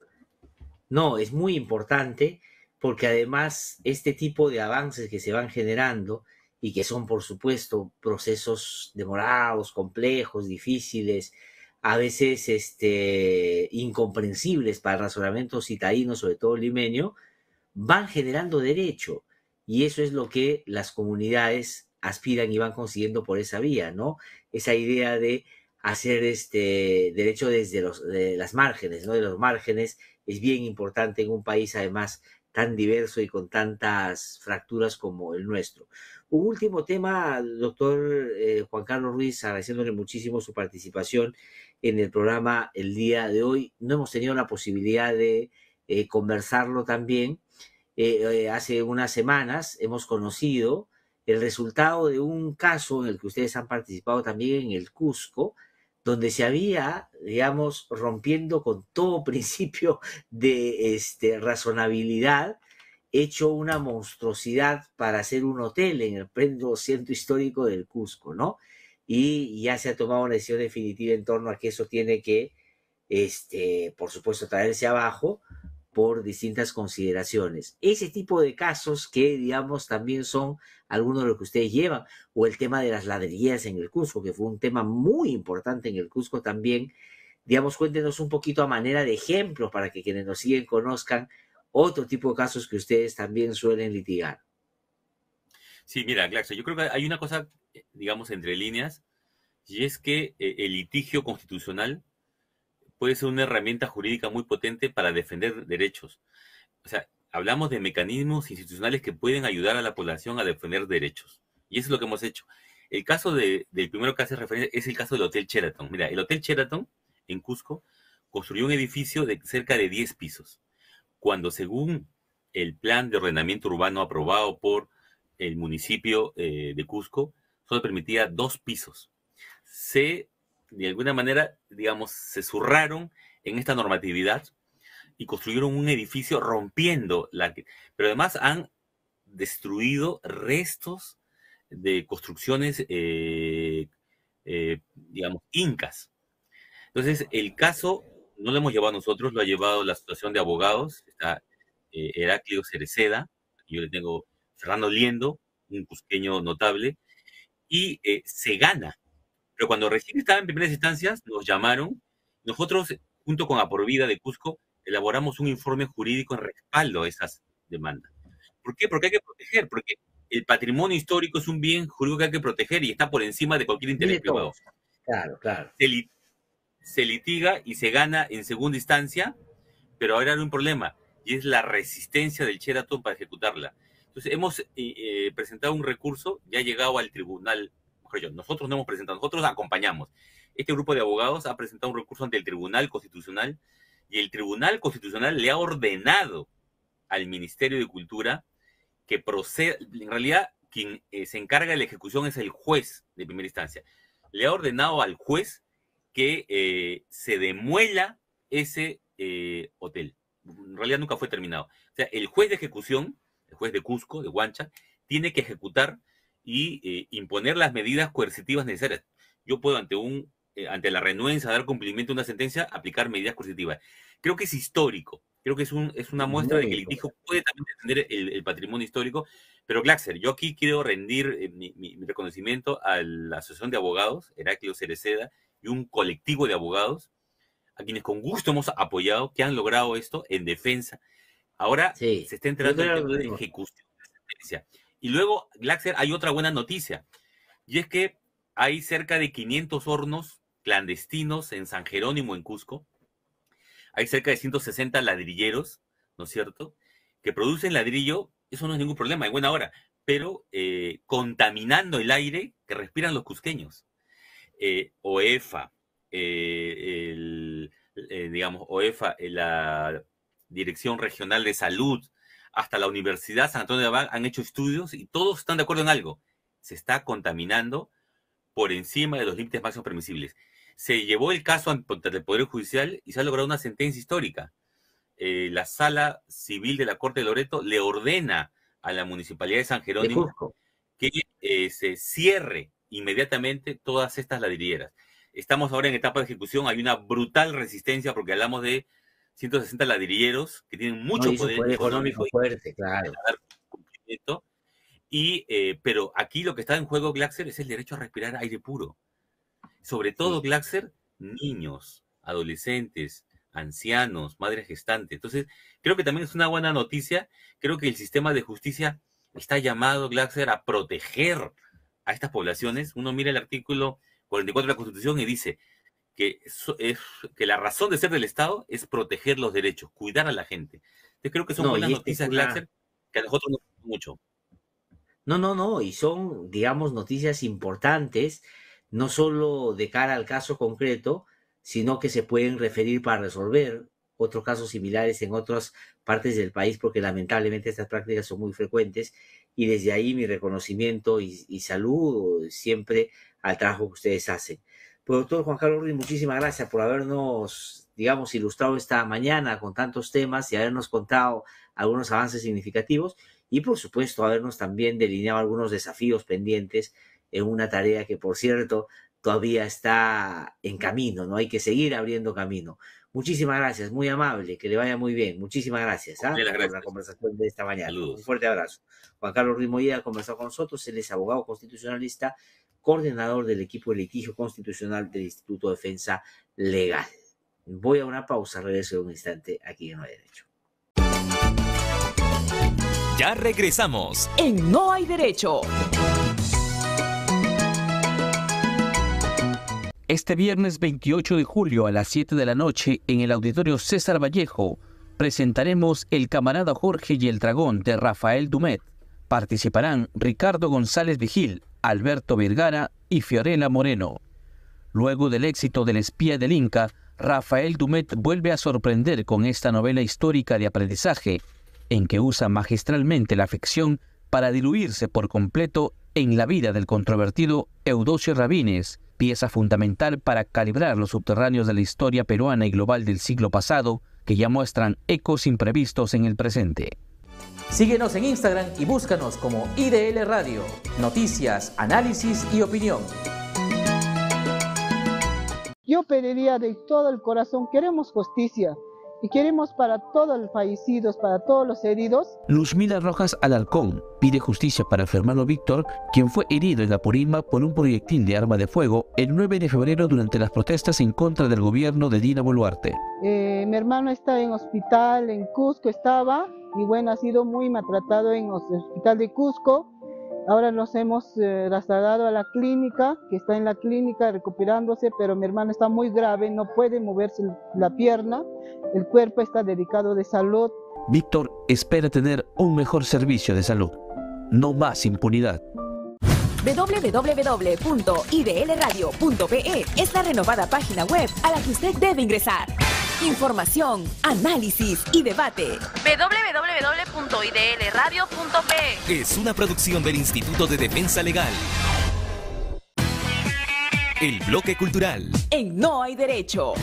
no, es muy importante porque además este tipo de avances que se van generando y que son, por supuesto, procesos demorados, complejos, difíciles, a veces este, incomprensibles para el razonamiento citadino, sobre todo limeño, van generando derecho. Y eso es lo que las comunidades aspiran y van consiguiendo por esa vía, ¿no? Esa idea de hacer este derecho desde los, de las márgenes, ¿no? De los márgenes es bien importante en un país, además, tan diverso y con tantas fracturas como el nuestro. Un último tema, doctor eh, Juan Carlos Ruiz, agradeciéndole muchísimo su participación en el programa el día de hoy. No hemos tenido la posibilidad de eh, conversarlo también. Eh, eh, hace unas semanas hemos conocido el resultado de un caso en el que ustedes han participado también en el Cusco, donde se había, digamos, rompiendo con todo principio de este, razonabilidad, hecho una monstruosidad para hacer un hotel en el pleno centro histórico del Cusco, ¿no? Y ya se ha tomado una decisión definitiva en torno a que eso tiene que, este, por supuesto, traerse abajo, por distintas consideraciones. Ese tipo de casos que, digamos, también son algunos de los que ustedes llevan, o el tema de las ladrilleras en el Cusco, que fue un tema muy importante en el Cusco también. Digamos, cuéntenos un poquito a manera de ejemplo para que quienes nos siguen conozcan otro tipo de casos que ustedes también suelen litigar. Sí, mira, Glaxo, yo creo que hay una cosa, digamos, entre líneas, y es que eh, el litigio constitucional puede ser una herramienta jurídica muy potente para defender derechos. O sea, hablamos de mecanismos institucionales que pueden ayudar a la población a defender derechos. Y eso es lo que hemos hecho. El caso de, del primero que hace referencia es el caso del Hotel Sheraton. Mira, el Hotel Sheraton en Cusco construyó un edificio de cerca de diez pisos, cuando según el plan de ordenamiento urbano aprobado por el municipio eh, de Cusco, solo permitía dos pisos. Se de alguna manera, digamos, se zurraron en esta normatividad y construyeron un edificio rompiendo la... Pero además han destruido restos de construcciones, eh, eh, digamos, incas. Entonces, el caso no lo hemos llevado nosotros, lo ha llevado la Asociación de Abogados, está eh, Heraclio Cereceda, yo le tengo Fernando Liendo, un cusqueño notable, y eh, se gana. Pero cuando recién estaba en primeras instancias, nos llamaron. Nosotros, junto con Aporvida de Cusco, elaboramos un informe jurídico en respaldo a esas demandas. ¿Por qué? Porque hay que proteger, porque el patrimonio histórico es un bien jurídico que hay que proteger y está por encima de cualquier interés Mire privado. todo. Claro, claro. Se, li se litiga y se gana en segunda instancia, pero ahora hay un problema, y es la resistencia del Sheraton para ejecutarla. Entonces, hemos eh, eh, presentado un recurso, ya ha llegado al tribunal. Nosotros no hemos presentado, nosotros acompañamos. Este grupo de abogados ha presentado un recurso ante el Tribunal Constitucional y el Tribunal Constitucional le ha ordenado al Ministerio de Cultura que proceda. En realidad, quien eh, se encarga de la ejecución es el juez de primera instancia. Le ha ordenado al juez que eh, se demuela ese eh, hotel. En realidad nunca fue terminado. O sea, el juez de ejecución, el juez de Cusco, de Huancha, tiene que ejecutar y eh, imponer las medidas coercitivas necesarias. Yo puedo, ante un eh, ante la renuencia a dar cumplimiento a una sentencia, aplicar medidas coercitivas. Creo que es histórico. Creo que es, un, es una muestra Muy de que el litigio puede también defender el, el patrimonio histórico. Pero, Glaxer, yo aquí quiero rendir eh, mi, mi, mi reconocimiento a la Asociación de Abogados, Heraclio Cereceda, y un colectivo de abogados, a quienes con gusto hemos apoyado, que han logrado esto en defensa. Ahora sí, se está enterando el tema de ejecución de sentencia. Y luego, Glaxer, hay otra buena noticia, y es que hay cerca de quinientos hornos clandestinos en San Jerónimo, en Cusco. Hay cerca de ciento sesenta ladrilleros, ¿no es cierto?, que producen ladrillo. Eso no es ningún problema, hay buena hora, pero eh, contaminando el aire que respiran los cusqueños. Eh, OEFA, eh, el, eh, digamos, OEFA, eh, la Dirección Regional de Salud, hasta la Universidad San Antonio de Abad han hecho estudios y todos están de acuerdo en algo. Se está contaminando por encima de los límites máximos permisibles. Se llevó el caso ante el Poder Judicial y se ha logrado una sentencia histórica. Eh, la Sala Civil de la Corte de Loreto le ordena a la Municipalidad de San Jerónimo que eh, se cierre inmediatamente todas estas ladrilleras. Estamos ahora en etapa de ejecución, hay una brutal resistencia porque hablamos de ciento sesenta ladrilleros que tienen mucho no, poder, poder económico, económico fuerte, claro. Y, eh, pero aquí lo que está en juego, Glaxer, es el derecho a respirar aire puro. Sobre todo, sí. Glaxer, niños, adolescentes, ancianos, madres gestantes. Entonces, creo que también es una buena noticia. Creo que el sistema de justicia está llamado, Glaxer, a proteger a estas poblaciones. Uno mira el artículo cuarenta y cuatro de la Constitución y dice que, eso es, que la razón de ser del Estado es proteger los derechos, cuidar a la gente. Entonces, creo que son no, buenas noticias, una... Glaxer, que a nosotros nos gusta mucho. No, no, no, y son, digamos, noticias importantes, no solo de cara al caso concreto, sino que se pueden referir para resolver otros casos similares en otras partes del país, porque lamentablemente estas prácticas son muy frecuentes, y desde ahí mi reconocimiento y, y saludo siempre al trabajo que ustedes hacen. Pues, doctor Juan Carlos Ruiz, muchísimas gracias por habernos, digamos, ilustrado esta mañana con tantos temas y habernos contado algunos avances significativos y, por supuesto, habernos también delineado algunos desafíos pendientes en una tarea que, por cierto, todavía está en camino, ¿no? Hay que seguir abriendo camino. Muchísimas gracias, muy amable, que le vaya muy bien. Muchísimas gracias, ¿ah? Gracias. por la conversación de esta mañana. Saludos. Un fuerte abrazo. Juan Carlos Ruiz Molleda ha conversado con nosotros, él es abogado constitucionalista, coordinador del equipo de litigio constitucional del Instituto de Defensa Legal. Voy a una pausa, regreso en un instante aquí en No hay Derecho. Ya regresamos. En No hay Derecho. Este viernes veintiocho de julio a las siete de la noche en el Auditorio César Vallejo presentaremos El Camarada Jorge y el Dragón de Rafael Dumet. Participarán Ricardo González Vigil, Alberto Vergara y Fiorella Moreno. Luego del éxito del Espía del Inca, Rafael Dumet vuelve a sorprender con esta novela histórica de aprendizaje, en que usa magistralmente la ficción para diluirse por completo en la vida del controvertido Eudoxio Rabines, pieza fundamental para calibrar los subterráneos de la historia peruana y global del siglo pasado, que ya muestran ecos imprevistos en el presente. Síguenos en Instagram y búscanos como I D L Radio. Noticias, análisis y opinión. Yo pediría de todo el corazón, queremos justicia y queremos para todos los fallecidos, para todos los heridos. Luzmila Rojas Alarcón pide justicia para su hermano Víctor, quien fue herido en Apurímac por un proyectil de arma de fuego el nueve de febrero durante las protestas en contra del gobierno de Dina Boluarte. Eh, mi hermano está en hospital, en Cusco estaba, y bueno, ha sido muy maltratado en el hospital de Cusco. Ahora nos hemos eh, trasladado a la clínica, que está en la clínica recuperándose, pero mi hermano está muy grave, no puede moverse la pierna, el cuerpo está delicado de salud. Víctor espera tener un mejor servicio de salud, no más impunidad. doble u doble u doble u punto i d l radio punto p e es la renovada página web a la que usted debe ingresar. Información, análisis y debate. doble u doble u doble u punto i d l radio punto p e Es una producción del Instituto de Defensa Legal. El bloque cultural. En No hay Derecho.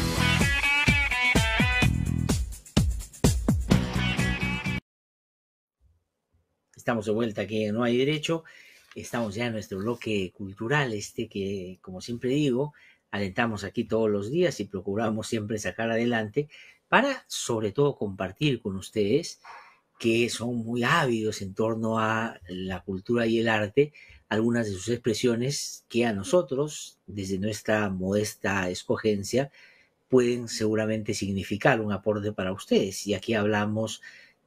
Estamos de vuelta aquí en No hay Derecho. Estamos ya en nuestro bloque cultural, este que, como siempre digo, alentamos aquí todos los días y procuramos siempre sacar adelante para, sobre todo, compartir con ustedes, que son muy ávidos en torno a la cultura y el arte, algunas de sus expresiones que a nosotros, desde nuestra modesta escogencia, pueden seguramente significar un aporte para ustedes. Y aquí hablamos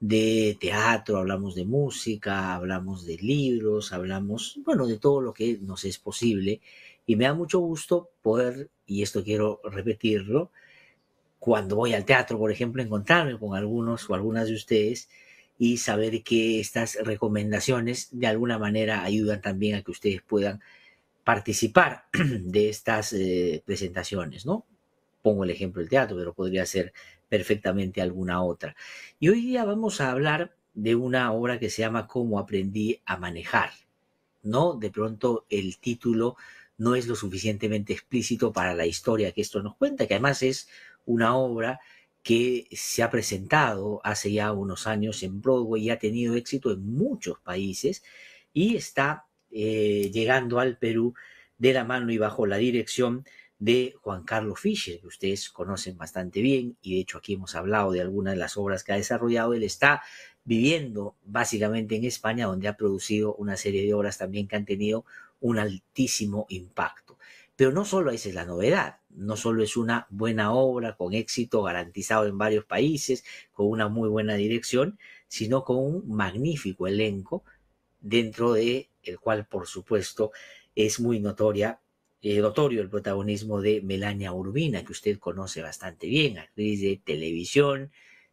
de teatro, hablamos de música, hablamos de libros, hablamos, bueno, de todo lo que nos es posible. Y me da mucho gusto poder, y esto quiero repetirlo, cuando voy al teatro, por ejemplo, encontrarme con algunos o algunas de ustedes y saber que estas recomendaciones de alguna manera ayudan también a que ustedes puedan participar de estas eh, presentaciones, ¿no? Pongo el ejemplo del teatro, pero podría ser perfectamente alguna otra. Y hoy día vamos a hablar de una obra que se llama Cómo aprendí a manejar, ¿no? De pronto el título no es lo suficientemente explícito para la historia que esto nos cuenta, que además es una obra que se ha presentado hace ya unos años en Broadway y ha tenido éxito en muchos países y está eh, llegando al Perú de la mano y bajo la dirección de Juan Carlos Fischer, que ustedes conocen bastante bien, y de hecho aquí hemos hablado de algunas de las obras que ha desarrollado. Él está viviendo básicamente en España, donde ha producido una serie de obras también que han tenido un altísimo impacto. Pero no solo esa es la novedad, no solo es una buena obra con éxito garantizado en varios países, con una muy buena dirección, sino con un magnífico elenco, dentro de el cual, por supuesto, es muy notoria Eh, notorio el protagonismo de Melania Urbina, que usted conoce bastante bien, actriz de televisión,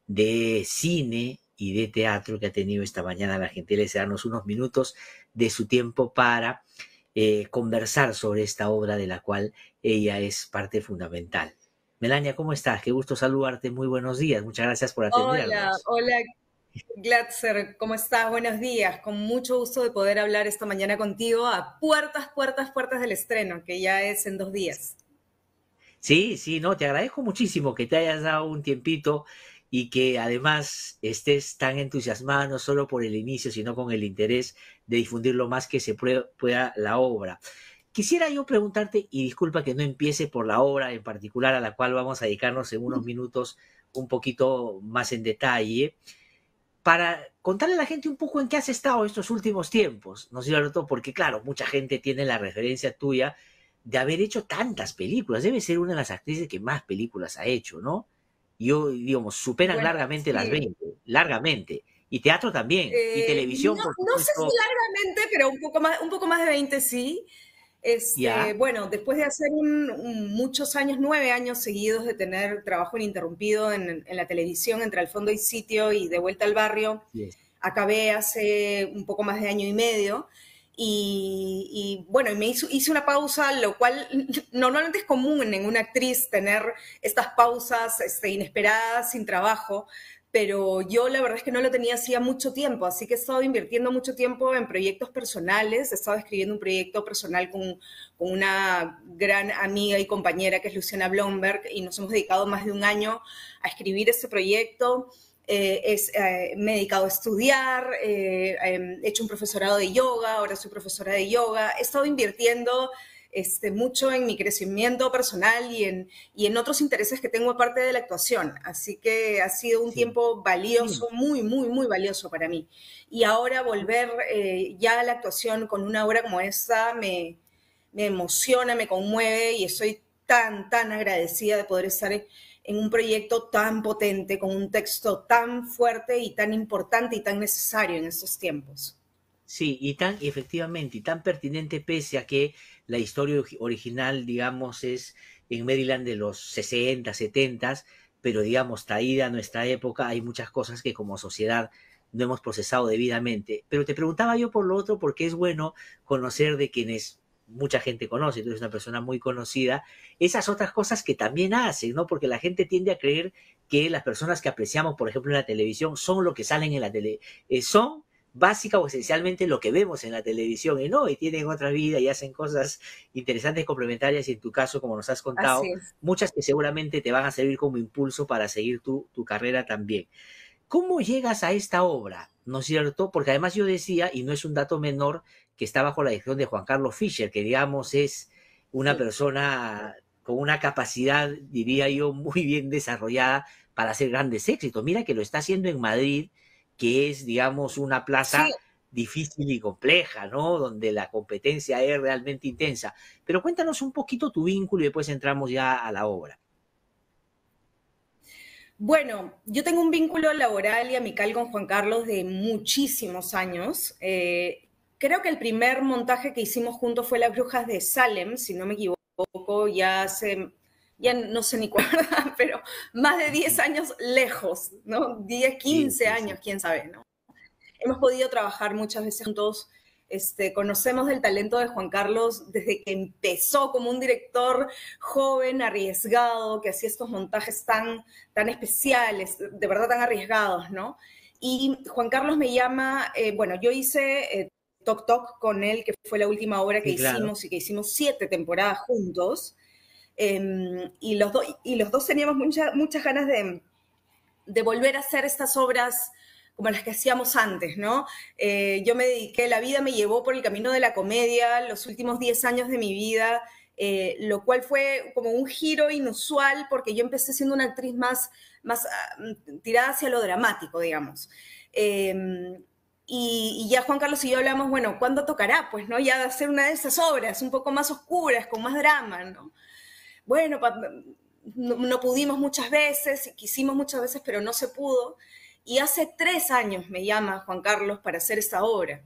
de cine y de teatro, que ha tenido esta mañana la gentileza de darnos unos minutos de su tiempo para eh, conversar sobre esta obra de la cual ella es parte fundamental. Melania, ¿cómo estás? Qué gusto saludarte, muy buenos días, muchas gracias por atendernos. Hola, hola Glatzer, ¿cómo estás? Buenos días, con mucho gusto de poder hablar esta mañana contigo a puertas, puertas, puertas del estreno, que ya es en dos días. Sí, sí, no, te agradezco muchísimo que te hayas dado un tiempito y que además estés tan entusiasmada no solo por el inicio, sino con el interés de difundir lo más que se pueda la obra. quisiera yo preguntarte, y disculpa que no empiece por la obra en particular a la cual vamos a dedicarnos en unos minutos un poquito más en detalle, para contarle a la gente un poco en qué has estado estos últimos tiempos, ¿no es cierto? Porque claro, mucha gente tiene la referencia tuya de haber hecho tantas películas. Debe ser una de las actrices que más películas ha hecho, ¿no? Yo, digamos, superan Bueno, largamente sí. las veinte, largamente. Y teatro también, y Eh, televisión, no, por no sé si supuesto. largamente, pero un poco más, un poco más de veinte sí. Este, Ya. bueno, después de hacer un- un- muchos años, nueve años seguidos de tener trabajo ininterrumpido en, en la televisión, entre Al Fondo y Sitio y De Vuelta al Barrio, Yes. acabé hace un poco más de año y medio. Y, y, bueno, me hizo, hice una pausa, lo cual normalmente es común en una actriz tener estas pausas este, inesperadas, sin trabajo, pero yo la verdad es que no lo tenía hacía mucho tiempo, así que he estado invirtiendo mucho tiempo en proyectos personales, he estado escribiendo un proyecto personal con, con una gran amiga y compañera que es Luciana Blomberg, y nos hemos dedicado más de un año a escribir este proyecto. Eh, es, eh, me he dedicado a estudiar, eh, eh, he hecho un profesorado de yoga, ahora soy profesora de yoga, he estado invirtiendo este, mucho en mi crecimiento personal y en, y en otros intereses que tengo aparte de la actuación, así que ha sido un Sí. tiempo valioso, Sí. muy, muy, muy valioso para mí. Y ahora volver eh, ya a la actuación con una obra como esta me, me emociona, me conmueve y estoy tan, tan agradecida de poder estar en, en un proyecto tan potente, con un texto tan fuerte y tan importante y tan necesario en estos tiempos. Sí, y tan efectivamente, y tan pertinente pese a que la historia ori- original, digamos, es en Maryland de los sesenta, setenta, pero digamos, traída a nuestra época, hay muchas cosas que como sociedad no hemos procesado debidamente. Pero te preguntaba yo por lo otro, porque es bueno conocer de quienes mucha gente conoce, tú eres una persona muy conocida, esas otras cosas que también hacen, ¿no? Porque la gente tiende a creer que las personas que apreciamos, por ejemplo, en la televisión, son lo que salen en la tele, eh, son básica o esencialmente lo que vemos en la televisión, y no, y tienen otra vida y hacen cosas interesantes, complementarias, y en tu caso, como nos has contado, Así es. muchas que seguramente te van a servir como impulso para seguir tu, tu carrera también. ¿Cómo llegas a esta obra? ¿No es cierto? Porque además yo decía, y no es un dato menor, que está bajo la dirección de Juan Carlos Fischer, que digamos es una Sí. persona con una capacidad, diría yo, muy bien desarrollada para hacer grandes éxitos. Mira que lo está haciendo en Madrid, que es, digamos, una Sí, plaza difícil y compleja, ¿no? Donde la competencia es realmente intensa. Pero cuéntanos un poquito tu vínculo y después entramos ya a la obra. bueno, yo tengo un vínculo laboral y amical con Juan Carlos de muchísimos años. Eh, creo que el primer montaje que hicimos juntos fue Las Brujas de Salem, si no me equivoco, ya hace, ya no sé ni cuándo, pero más de diez años lejos, ¿no? diez, Sí, quince sí, años, sí. quién sabe, ¿no? Hemos podido trabajar muchas veces juntos. Este, conocemos del talento de Juan Carlos desde que empezó como un director joven, arriesgado, que hacía estos montajes tan, tan especiales, de verdad tan arriesgados, ¿no? Y Juan Carlos me llama, eh, bueno, yo hice eh, Toc Toc con él, que fue la última obra que Sí, claro. hicimos y que hicimos siete temporadas juntos. Eh, y, los do, y los dos teníamos mucha, muchas ganas de, de volver a hacer estas obras como las que hacíamos antes, ¿no? Eh, yo me dediqué, la vida me llevó por el camino de la comedia los últimos diez años de mi vida, eh, lo cual fue como un giro inusual porque yo empecé siendo una actriz más, más uh, tirada hacia lo dramático, digamos. Eh, y, y ya Juan Carlos y yo hablamos, bueno, ¿cuándo tocará? Pues, ¿no? Ya de hacer una de esas obras un poco más oscuras, con más drama, ¿no? Bueno, no, no pudimos muchas veces, quisimos muchas veces, pero no se pudo. Y hace tres años me llama Juan Carlos para hacer esta obra.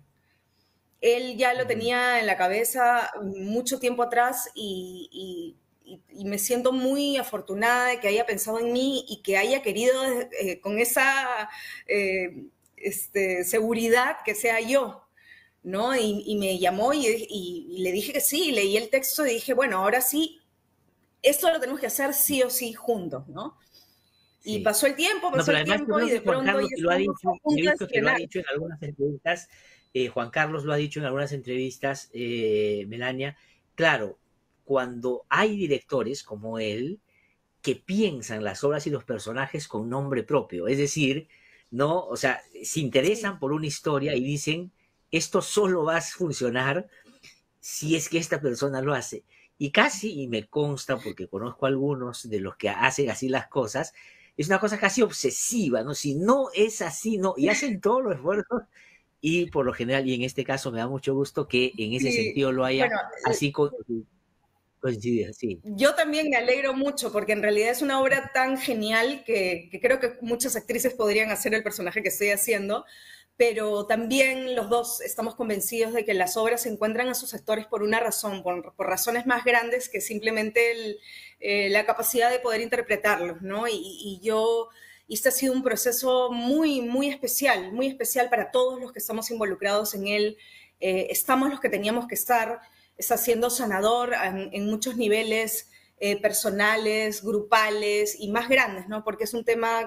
Él ya lo tenía en la cabeza mucho tiempo atrás y, y, y me siento muy afortunada de que haya pensado en mí y que haya querido eh, con esa eh, este, seguridad que sea yo, ¿no? Y, y me llamó y, y, y le dije que sí, leí el texto y dije, bueno, ahora sí, esto lo tenemos que hacer sí o sí juntos, ¿no? Y Sí. pasó el tiempo, No, pasó pero el además yo tiempo creo y que de Juan pronto Carlos ya lo ha estamos dicho, a he punto de visto que lo ha estrenar. dicho en algunas entrevistas, eh, Juan Carlos lo ha dicho en algunas entrevistas, eh, Melania, claro, cuando hay directores como él que piensan las obras y los personajes con nombre propio, es decir, no, o sea, se interesan Sí. por una historia y dicen, esto solo va a funcionar si es que esta persona lo hace. Y casi, y me consta porque conozco a algunos de los que hacen así las cosas, es una cosa casi obsesiva, ¿no? Si no es así, no, y hacen todos los esfuerzos, y por lo general, y en este caso me da mucho gusto que en ese Sí, sentido lo haya bueno, así co- coincidido, sí. yo también me alegro mucho porque en realidad es una obra tan genial que, que creo que muchas actrices podrían hacer el personaje que estoy haciendo, pero también los dos estamos convencidos de que las obras encuentran a sus actores por una razón, por, por razones más grandes que simplemente el, eh, la capacidad de poder interpretarlos, ¿no? Y, y yo, y este ha sido un proceso muy, muy especial, muy especial para todos los que estamos involucrados en él. Eh, estamos los que teníamos que estar, está siendo sanador en, en muchos niveles eh, personales, grupales y más grandes, ¿no? Porque es un tema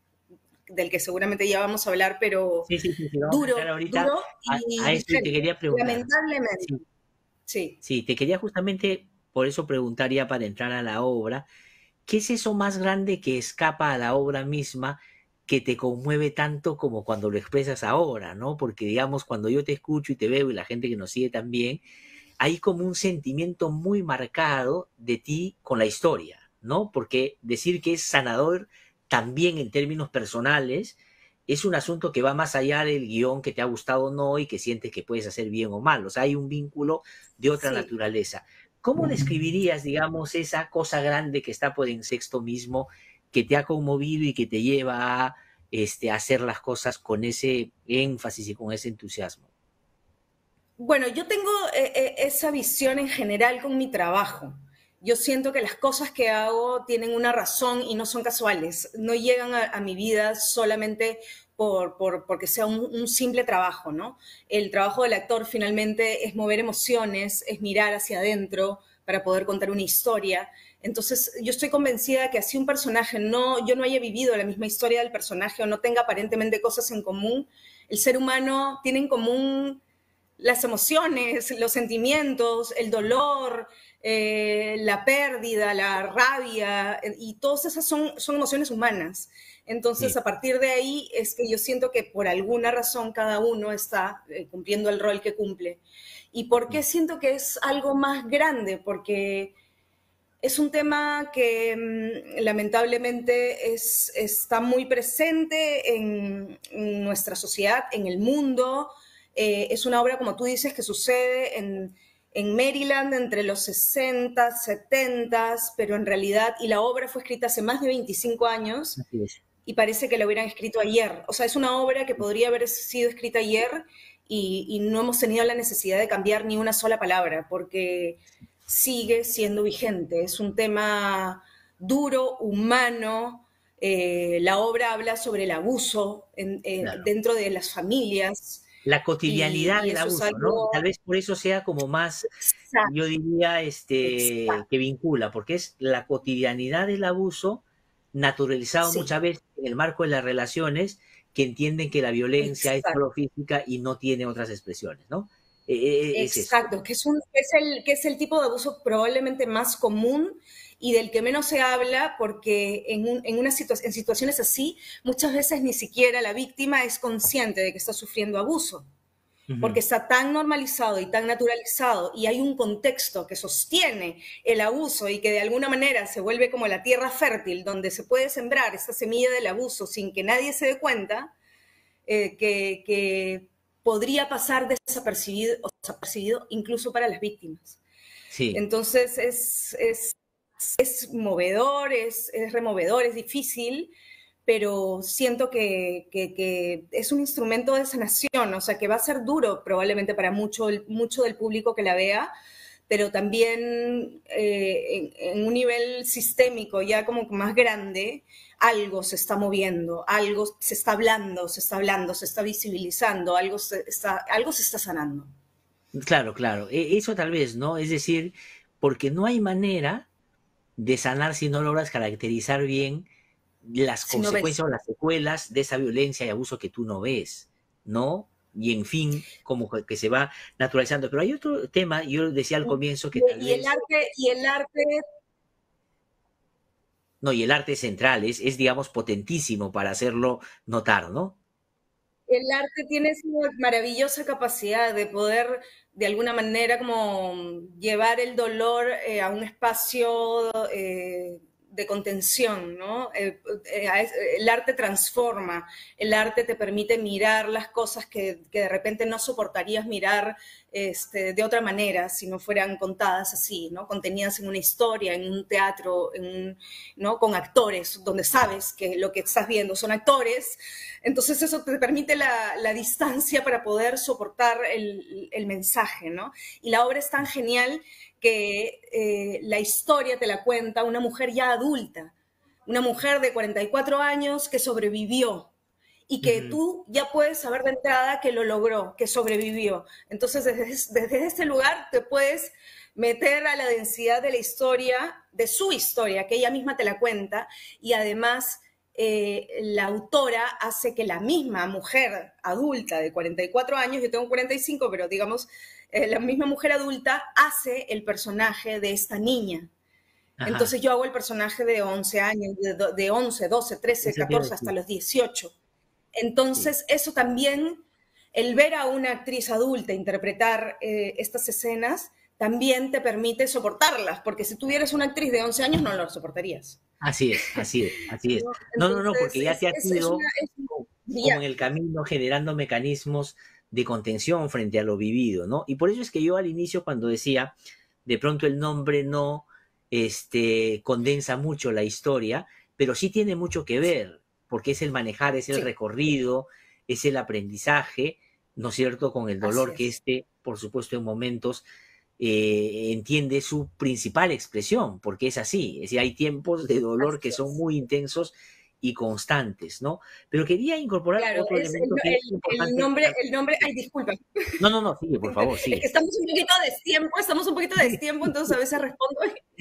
del que seguramente ya vamos a hablar, pero Sí, sí, sí, sí, vamos a duro, entrar ahorita duro a, y a esto y te vigente, quería preguntar. lamentablemente. Sí, Sí. sí, te quería justamente por eso preguntar ya para entrar a la obra, ¿qué es eso más grande que escapa a la obra misma que te conmueve tanto como cuando lo expresas ahora, ¿no? Porque digamos, cuando yo te escucho y te veo y la gente que nos sigue también, hay como un sentimiento muy marcado de ti con la historia, ¿no? Porque decir que es sanador también en términos personales es un asunto que va más allá del guión que te ha gustado o no y que sientes que puedes hacer bien o mal. O sea, hay un vínculo de otra Sí. naturaleza. ¿Cómo describirías, digamos, esa cosa grande que está por en Sexto mismo, que te ha conmovido y que te lleva a este, hacer las cosas con ese énfasis y con ese entusiasmo? Bueno, yo tengo eh, eh, esa visión en general con mi trabajo. Yo siento que las cosas que hago tienen una razón y no son casuales. No llegan a, a mi vida solamente por, por, porque sea un, un simple trabajo, ¿no? El trabajo del actor finalmente es mover emociones, es mirar hacia adentro para poder contar una historia. Entonces, yo estoy convencida que así un personaje no, yo no haya vivido la misma historia del personaje o no tenga aparentemente cosas en común, el ser humano tiene en común las emociones, los sentimientos, el dolor, eh, la pérdida, la rabia, y todas esas son, son emociones humanas. Entonces, Sí. a partir de ahí es que yo siento que por alguna razón cada uno está eh, cumpliendo el rol que cumple. ¿Y por qué siento que es algo más grande? Porque es un tema que mm, lamentablemente es, está muy presente en, en nuestra sociedad, en el mundo. Eh, es una obra, como tú dices, que sucede en, en Maryland entre los sesenta, setenta, pero en realidad, y la obra fue escrita hace más de veinticinco años, Así es. y parece que la hubieran escrito ayer. O sea, es una obra que podría haber sido escrita ayer y, y no hemos tenido la necesidad de cambiar ni una sola palabra, porque sigue siendo vigente. Es un tema duro, humano. Eh, la obra habla sobre el abuso en, eh, Claro. dentro de las familias. La cotidianidad Y, y del eso es abuso, ¿no? algo... Tal vez por eso sea como más, Exacto, yo diría, este, exacto. que vincula, porque es la cotidianidad del abuso naturalizado Sí, muchas veces en el marco de las relaciones que entienden que la violencia es exacto. solo física y no tiene otras expresiones, ¿no? Eh, eh, es eso. Exacto, que es, un, que, es el, que es el tipo de abuso probablemente más común y del que menos se habla porque en, un, en, una situa en situaciones así muchas veces ni siquiera la víctima es consciente de que está sufriendo abuso, porque está tan normalizado y tan naturalizado y hay un contexto que sostiene el abuso y que de alguna manera se vuelve como la tierra fértil donde se puede sembrar esta semilla del abuso sin que nadie se dé cuenta, eh, que... que podría pasar desapercibido, desapercibido incluso para las víctimas. Sí. Entonces es, es, es movedor, es, es removedor, es difícil, pero siento que, que, que es un instrumento de sanación, o sea, que va a ser duro probablemente para mucho, mucho del público que la vea, pero también eh, en, en un nivel sistémico, ya como más grande, algo se está moviendo, algo se está hablando, se está hablando, se está visibilizando, algo se está, algo se está sanando. Claro, claro. E- Eso tal vez, ¿no? Es decir, porque no hay manera de sanar si no logras caracterizar bien las Si no ves. consecuencias o las secuelas de esa violencia y abuso que tú no ves, ¿no? Y en fin, como que que se va naturalizando. Pero hay otro tema, yo decía al comienzo que tal Y, y el vez, arte, y el arte, no, y el arte central es, es, digamos, potentísimo para hacerlo notar, ¿no? el arte tiene esa maravillosa capacidad de poder, de alguna manera, como llevar el dolor eh, a un espacio eh, de contención, ¿no? Eh, eh, el arte transforma, el arte te permite mirar las cosas que, que de repente no soportarías mirar este, de otra manera si no fueran contadas así, ¿no? Contenidas en una historia, en un teatro, en un, ¿no? Con actores, donde sabes que lo que estás viendo son actores. Entonces eso te permite la, la distancia para poder soportar el, el mensaje, ¿no? Y la obra es tan genial que eh, la historia te la cuenta una mujer ya adulta, una mujer de cuarenta y cuatro años que sobrevivió y que uh-huh. tú ya puedes saber de entrada que lo logró, que sobrevivió. Entonces, desde, desde este lugar te puedes meter a la densidad de la historia, de su historia, que ella misma te la cuenta, y además eh, la autora hace que la misma mujer adulta de cuarenta y cuatro años, yo tengo cuarenta y cinco, pero digamos, eh, la misma mujer adulta hace el personaje de esta niña. Ajá. Entonces yo hago el personaje de once años, de, de once, doce, trece, catorce, hasta los dieciocho. Entonces sí. Eso también, el ver a una actriz adulta interpretar eh, estas escenas, también te permite soportarlas, porque si tuvieras una actriz de once años no lo soportarías. Así es, así es, así es. No, no, no, porque ya te has ido como en el camino generando mecanismos de contención frente a lo vivido, ¿no? Y por eso es que yo al inicio, cuando decía, de pronto el nombre no este, condensa mucho la historia, pero sí tiene mucho que ver, porque es el manejar, es el sí. recorrido, es el aprendizaje, ¿no es cierto?, con el dolor que este, por supuesto, en momentos eh, entiende su principal expresión, porque es así, es decir, hay tiempos de dolor así que son muy intensos y constantes, ¿no? Pero quería incorporar claro, otro elemento el, que el, es importante. El nombre, el nombre, ay, disculpa. No, no, no, sigue, por favor, sigue. Es que estamos un poquito a destiempo, estamos un poquito a destiempo, entonces a veces respondo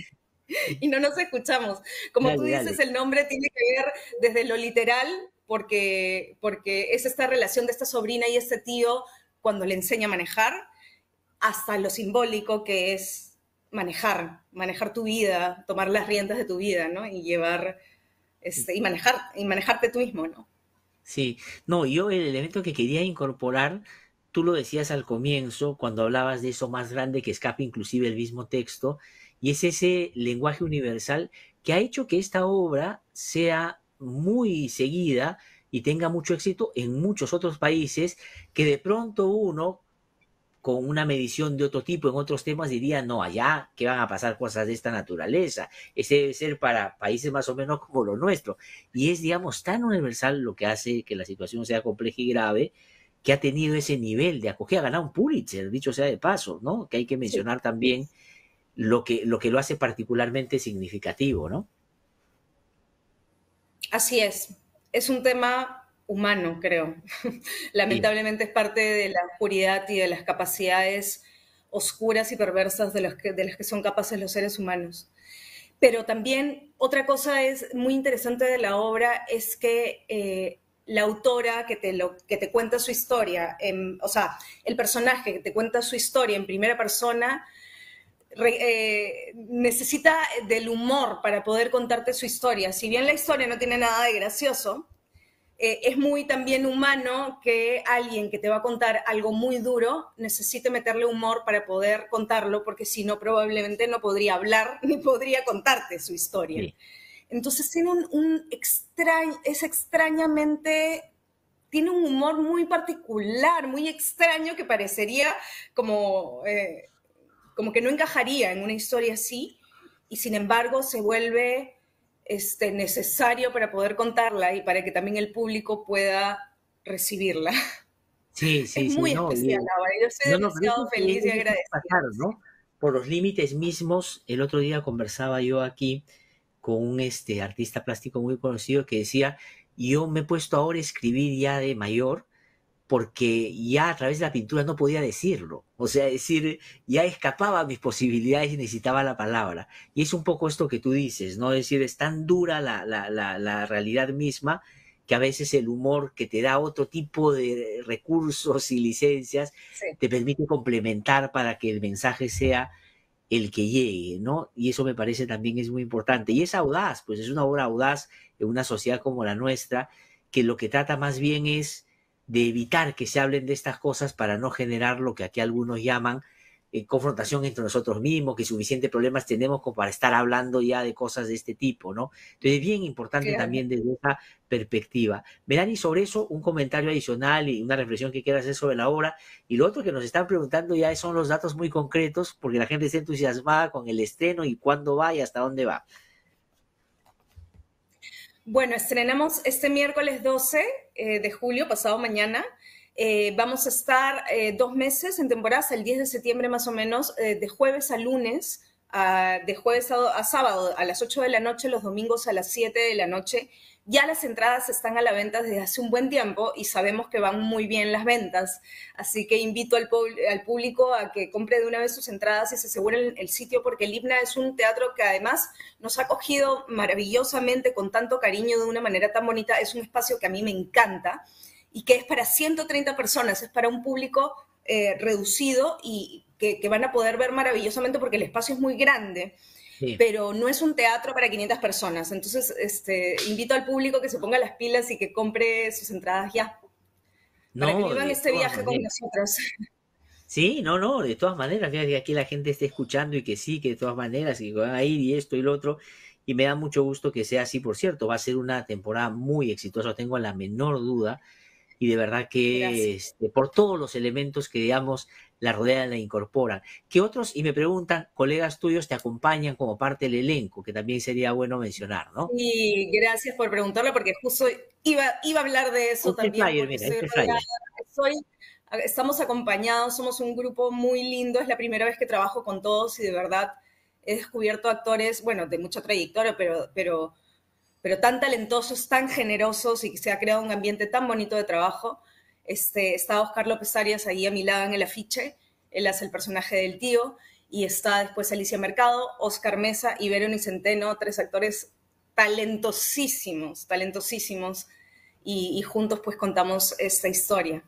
y no nos escuchamos. Como dale, tú dices, dale. El nombre tiene que ver desde lo literal, porque, porque es esta relación de esta sobrina y este tío cuando le enseña a manejar, hasta lo simbólico que es manejar, manejar tu vida, tomar las riendas de tu vida, ¿no? Y llevar... Este, y, manejar, y manejarte tú mismo, ¿no? Sí, no, yo el elemento que quería incorporar, tú lo decías al comienzo, cuando hablabas de eso más grande que escapa inclusive el mismo texto, y es ese lenguaje universal que ha hecho que esta obra sea muy seguida y tenga mucho éxito en muchos otros países, que de pronto uno, con una medición de otro tipo en otros temas, diría, no, allá que van a pasar cosas de esta naturaleza. Ese debe ser para países más o menos como lo nuestro. Y es, digamos, tan universal lo que hace que la situación sea compleja y grave, que ha tenido ese nivel de acogida, ha ganado un Pulitzer, dicho sea de paso, ¿no? Que hay que mencionar sí. también lo que, lo que lo hace particularmente significativo, ¿no? Así es. Es un tema humano, creo. Lamentablemente sí. Es parte de la oscuridad y de las capacidades oscuras y perversas de, los que, de las que son capaces los seres humanos. Pero también otra cosa es muy interesante de la obra es que eh, la autora que te, lo, que te cuenta su historia, en, o sea, el personaje que te cuenta su historia en primera persona, Re, eh, necesita del humor para poder contarte su historia. Si bien la historia no tiene nada de gracioso, Eh, es muy también humano que alguien que te va a contar algo muy duro necesite meterle humor para poder contarlo, porque si no probablemente no podría hablar ni podría contarte su historia. Sí. Entonces tiene un, un extraño, es extrañamente, tiene un humor muy particular, muy extraño, que parecería como, eh, como que no encajaría en una historia así, y sin embargo se vuelve... Este, necesario para poder contarla y para que también el público pueda recibirla. Sí, sí, es sí, muy no, especial, Laura. Yo estoy no, no, demasiado es, feliz es, y agradecida. Pasar, ¿no? Por los límites mismos, el otro día conversaba yo aquí con un este, artista plástico muy conocido que decía, yo me he puesto ahora a escribir ya de mayor, porque ya a través de la pintura no podía decirlo. O sea, es decir, ya escapaba a mis posibilidades y necesitaba la palabra. Y es un poco esto que tú dices, ¿no? Es decir, es tan dura la, la, la, la realidad misma que a veces el humor que te da otro tipo de recursos y licencias sí. te permite complementar para que el mensaje sea el que llegue, ¿no? Y eso me parece también es muy importante. Y es audaz, pues es una obra audaz en una sociedad como la nuestra, que lo que trata más bien es de evitar que se hablen de estas cosas para no generar lo que aquí algunos llaman eh, confrontación entre nosotros mismos, que suficientes problemas tenemos como para estar hablando ya de cosas de este tipo, ¿no? Entonces es bien importante Claro. también desde esa perspectiva. Melanie, sobre eso, un comentario adicional y una reflexión que quieras hacer sobre la obra. Y lo otro que nos están preguntando ya son los datos muy concretos, porque la gente está entusiasmada con el estreno y cuándo va y hasta dónde va. Bueno, estrenamos este miércoles doce eh, de julio, pasado mañana. Eh, vamos a estar eh, dos meses en temporada, hasta el diez de septiembre más o menos, eh, de jueves a lunes, a, de jueves a, a sábado a las ocho de la noche, los domingos a las siete de la noche. Ya las entradas están a la venta desde hace un buen tiempo y sabemos que van muy bien las ventas. Así que invito al, al público a que compre de una vez sus entradas y se aseguren el sitio, porque el IBNA es un teatro que además nos ha acogido maravillosamente, con tanto cariño, de una manera tan bonita. Es un espacio que a mí me encanta y que es para ciento treinta personas, es para un público eh, reducido y que, que van a poder ver maravillosamente porque el espacio es muy grande. Sí. Pero no es un teatro para quinientas personas. Entonces, este, invito al público que se ponga las pilas y que compre sus entradas ya. No, para que vivan este viaje maneras. con nosotros. Sí, no, no, de todas maneras, fíjate que aquí la gente está escuchando y que sí, que de todas maneras, y van a ir y esto y lo otro, y me da mucho gusto que sea así. Por cierto, va a ser una temporada muy exitosa, tengo la menor duda, y de verdad que este, por todos los elementos que, digamos, la rodean, la incorporan. ¿Qué otros, y me preguntan, colegas tuyos te acompañan como parte del elenco, que también sería bueno mencionar, ¿no? Y gracias por preguntarlo, porque justo iba, iba a hablar de eso Este también. flyer, mira, este flyer. Soy, estamos acompañados, somos un grupo muy lindo, es la primera vez que trabajo con todos y de verdad he descubierto actores, bueno, de mucha trayectoria, pero... pero pero tan talentosos, tan generosos, y que se ha creado un ambiente tan bonito de trabajo. Este, está Oscar López Arias ahí a mi lado en el afiche, él hace el personaje del tío, y está después Alicia Mercado, Oscar Mesa y Verónica Centeno, tres actores talentosísimos, talentosísimos, y, y juntos pues contamos esta historia.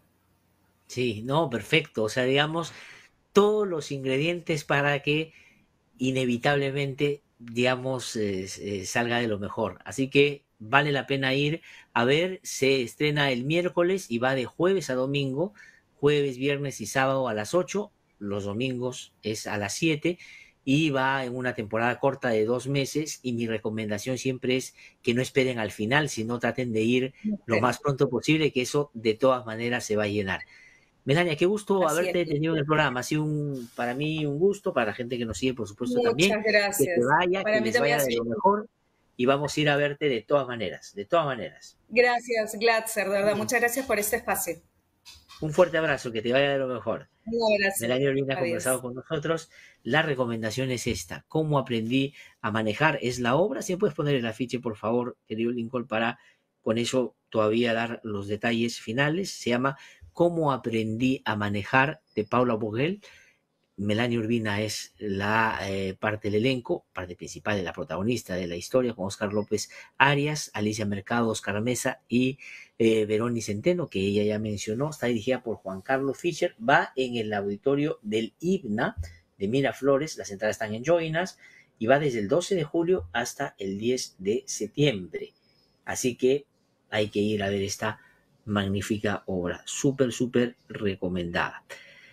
Sí, no, perfecto, o sea, digamos, todos los ingredientes para que inevitablemente digamos, eh, eh, salga de lo mejor. Así que vale la pena ir a ver. Se estrena el miércoles y va de jueves a domingo, jueves, viernes y sábado a las ocho, los domingos es a las siete, y va en una temporada corta de dos meses, y mi recomendación siempre es que no esperen al final, sino traten de ir lo más pronto posible, que eso de todas maneras se va a llenar. Melania, qué gusto Así haberte es. tenido en el programa. Ha sido un, para mí un gusto, para la gente que nos sigue, por supuesto, Muchas también. gracias. Que te vaya, para que mí les también vaya de lo mejor, y vamos a ir a verte de todas maneras, de todas maneras. Gracias, Glatzer, de verdad, muchas gracias por este espacio. Un fuerte abrazo, que te vaya de lo mejor. Un abrazo. Melania Urbina ha Adiós. conversado con nosotros. La recomendación es esta: ¿Cómo aprendí a manejar? Es la obra. Si puedes poner el afiche, por favor, querido Lincoln, para con eso todavía dar los detalles finales. Se llama ¿Cómo aprendí a manejar?, de Paula Vogel. Melania Urbina es la eh, parte del elenco, parte principal de la protagonista de la historia, con Oscar López Arias, Alicia Mercado, Oscar Mesa y eh, Verónica Centeno, que ella ya mencionó. Está dirigida por Juan Carlos Fischer. Va en el auditorio del IBNA de Miraflores. Las entradas están en Joinas y va desde el doce de julio hasta el diez de septiembre. Así que hay que ir a ver esta magnífica obra, súper, súper recomendada.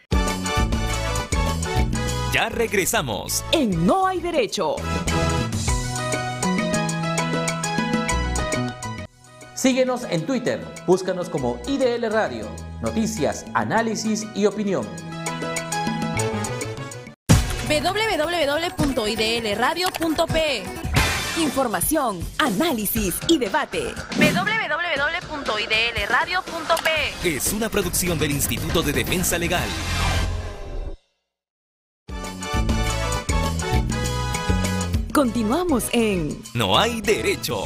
Ya regresamos. En No Hay Derecho. Síguenos en Twitter, búscanos como I D L Radio, noticias, análisis y opinión. w w w punto i d l radio punto p e Información, análisis y debate. w w w punto i d l radio punto p e Es una producción del Instituto de Defensa Legal. Continuamos en No Hay Derecho.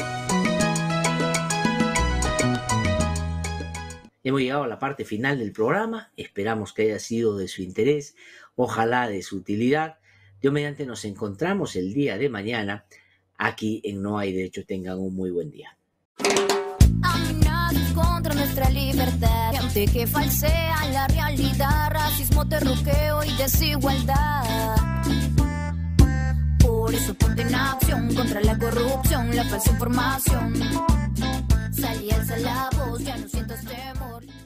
Hemos llegado a la parte final del programa. Esperamos que haya sido de su interés, ojalá de su utilidad. Dios mediante, nos encontramos el día de mañana aquí en No Hay Derecho. Tengan un muy buen día. Amenazas contra nuestra libertad, gente que falsea la realidad, racismo, terruqueo y desigualdad. Por eso ponte en acción contra la corrupción, la falsa información. Salí, alza la voz, ya no sientas temor.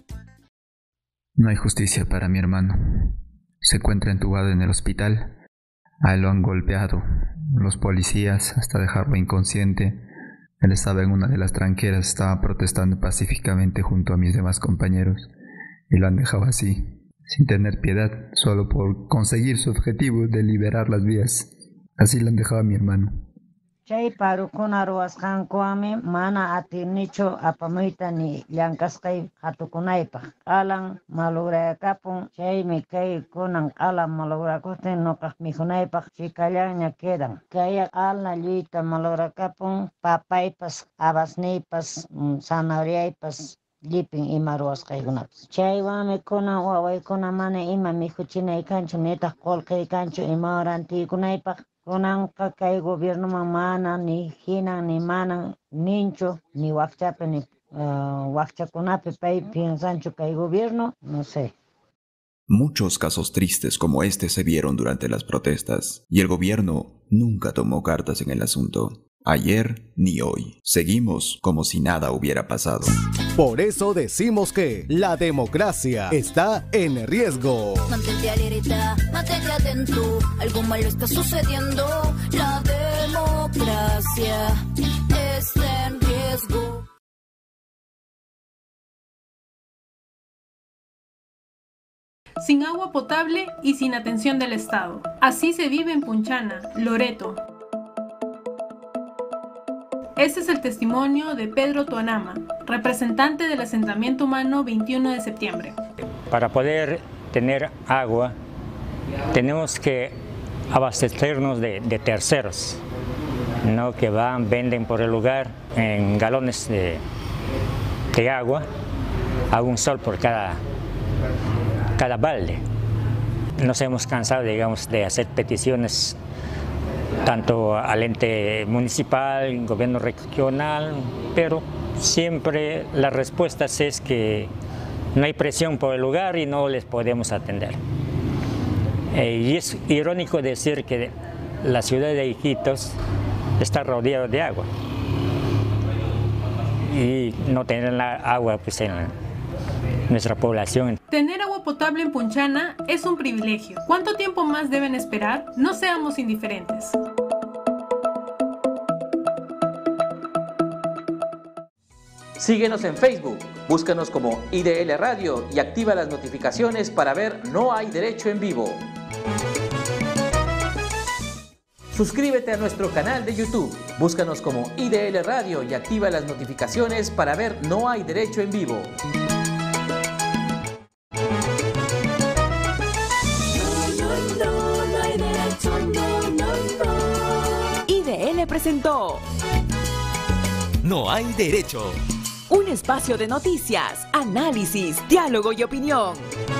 No hay justicia para mi hermano. Se encuentra entubado en el hospital. A él lo han golpeado los policías hasta dejarlo inconsciente. Él estaba en una de las tranqueras, estaba protestando pacíficamente junto a mis demás compañeros y lo han dejado así, sin tener piedad, solo por conseguir su objetivo de liberar las vías. Así lo han dejado a mi hermano. Chay parukuna ruwasqankuami mana atirnichu apamuita ni llank'asqay hatukunaypaq. Alan malugrakapun chaymi kay kunan alan malugrakutin nuqaq mikhunaypaq chikallaña quedan. Kaya alna lluyta malugrakapun papaypas, abasniypas, zanahoriaypas llipin ima ruwasqaykunapas. Chay wamikunan wawaykuna mana ima mikhuchinaykanchu nitaq qullqiykanchu ima rantiykunaypaq. Kunanqa kay gobierno mana ni hinan ni manan ninchu ni wakchapi ni uh, wakchakunapi pay piensanchu kay gobierno, no sé. Muchos casos tristes como este se vieron durante las protestas y el gobierno nunca tomó cartas en el asunto. Ayer ni hoy. Seguimos como si nada hubiera pasado. Por eso decimos que la democracia está en riesgo. Mantente alerta, mantente atento, algo malo está sucediendo. La democracia está en riesgo. Sin agua potable y sin atención del Estado. Así se vive en Punchana, Loreto. Este es el testimonio de Pedro Tuanama, representante del asentamiento humano veintiuno de septiembre. Para poder tener agua, tenemos que abastecernos de, de terceros, ¿no? Que van, venden por el lugar en galones de, de agua a un sol por cada, cada balde. Nos hemos cansado, digamos, de hacer peticiones tanto al ente municipal, gobierno regional, pero siempre la respuesta es que no hay presión por el lugar y no les podemos atender. Eh, y es irónico decir que la ciudad de Iquitos está rodeada de agua y no tener la agua pues, en nuestra población. Tener agua potable en Punchana es un privilegio. ¿Cuánto tiempo más deben esperar? No seamos indiferentes. Síguenos en Facebook, búscanos como I D L Radio y activa las notificaciones para ver No Hay Derecho en Vivo. Suscríbete a nuestro canal de YouTube, búscanos como I D L Radio y activa las notificaciones para ver No Hay Derecho en Vivo. I D L presentó No Hay Derecho. Un espacio de noticias, análisis, diálogo y opinión.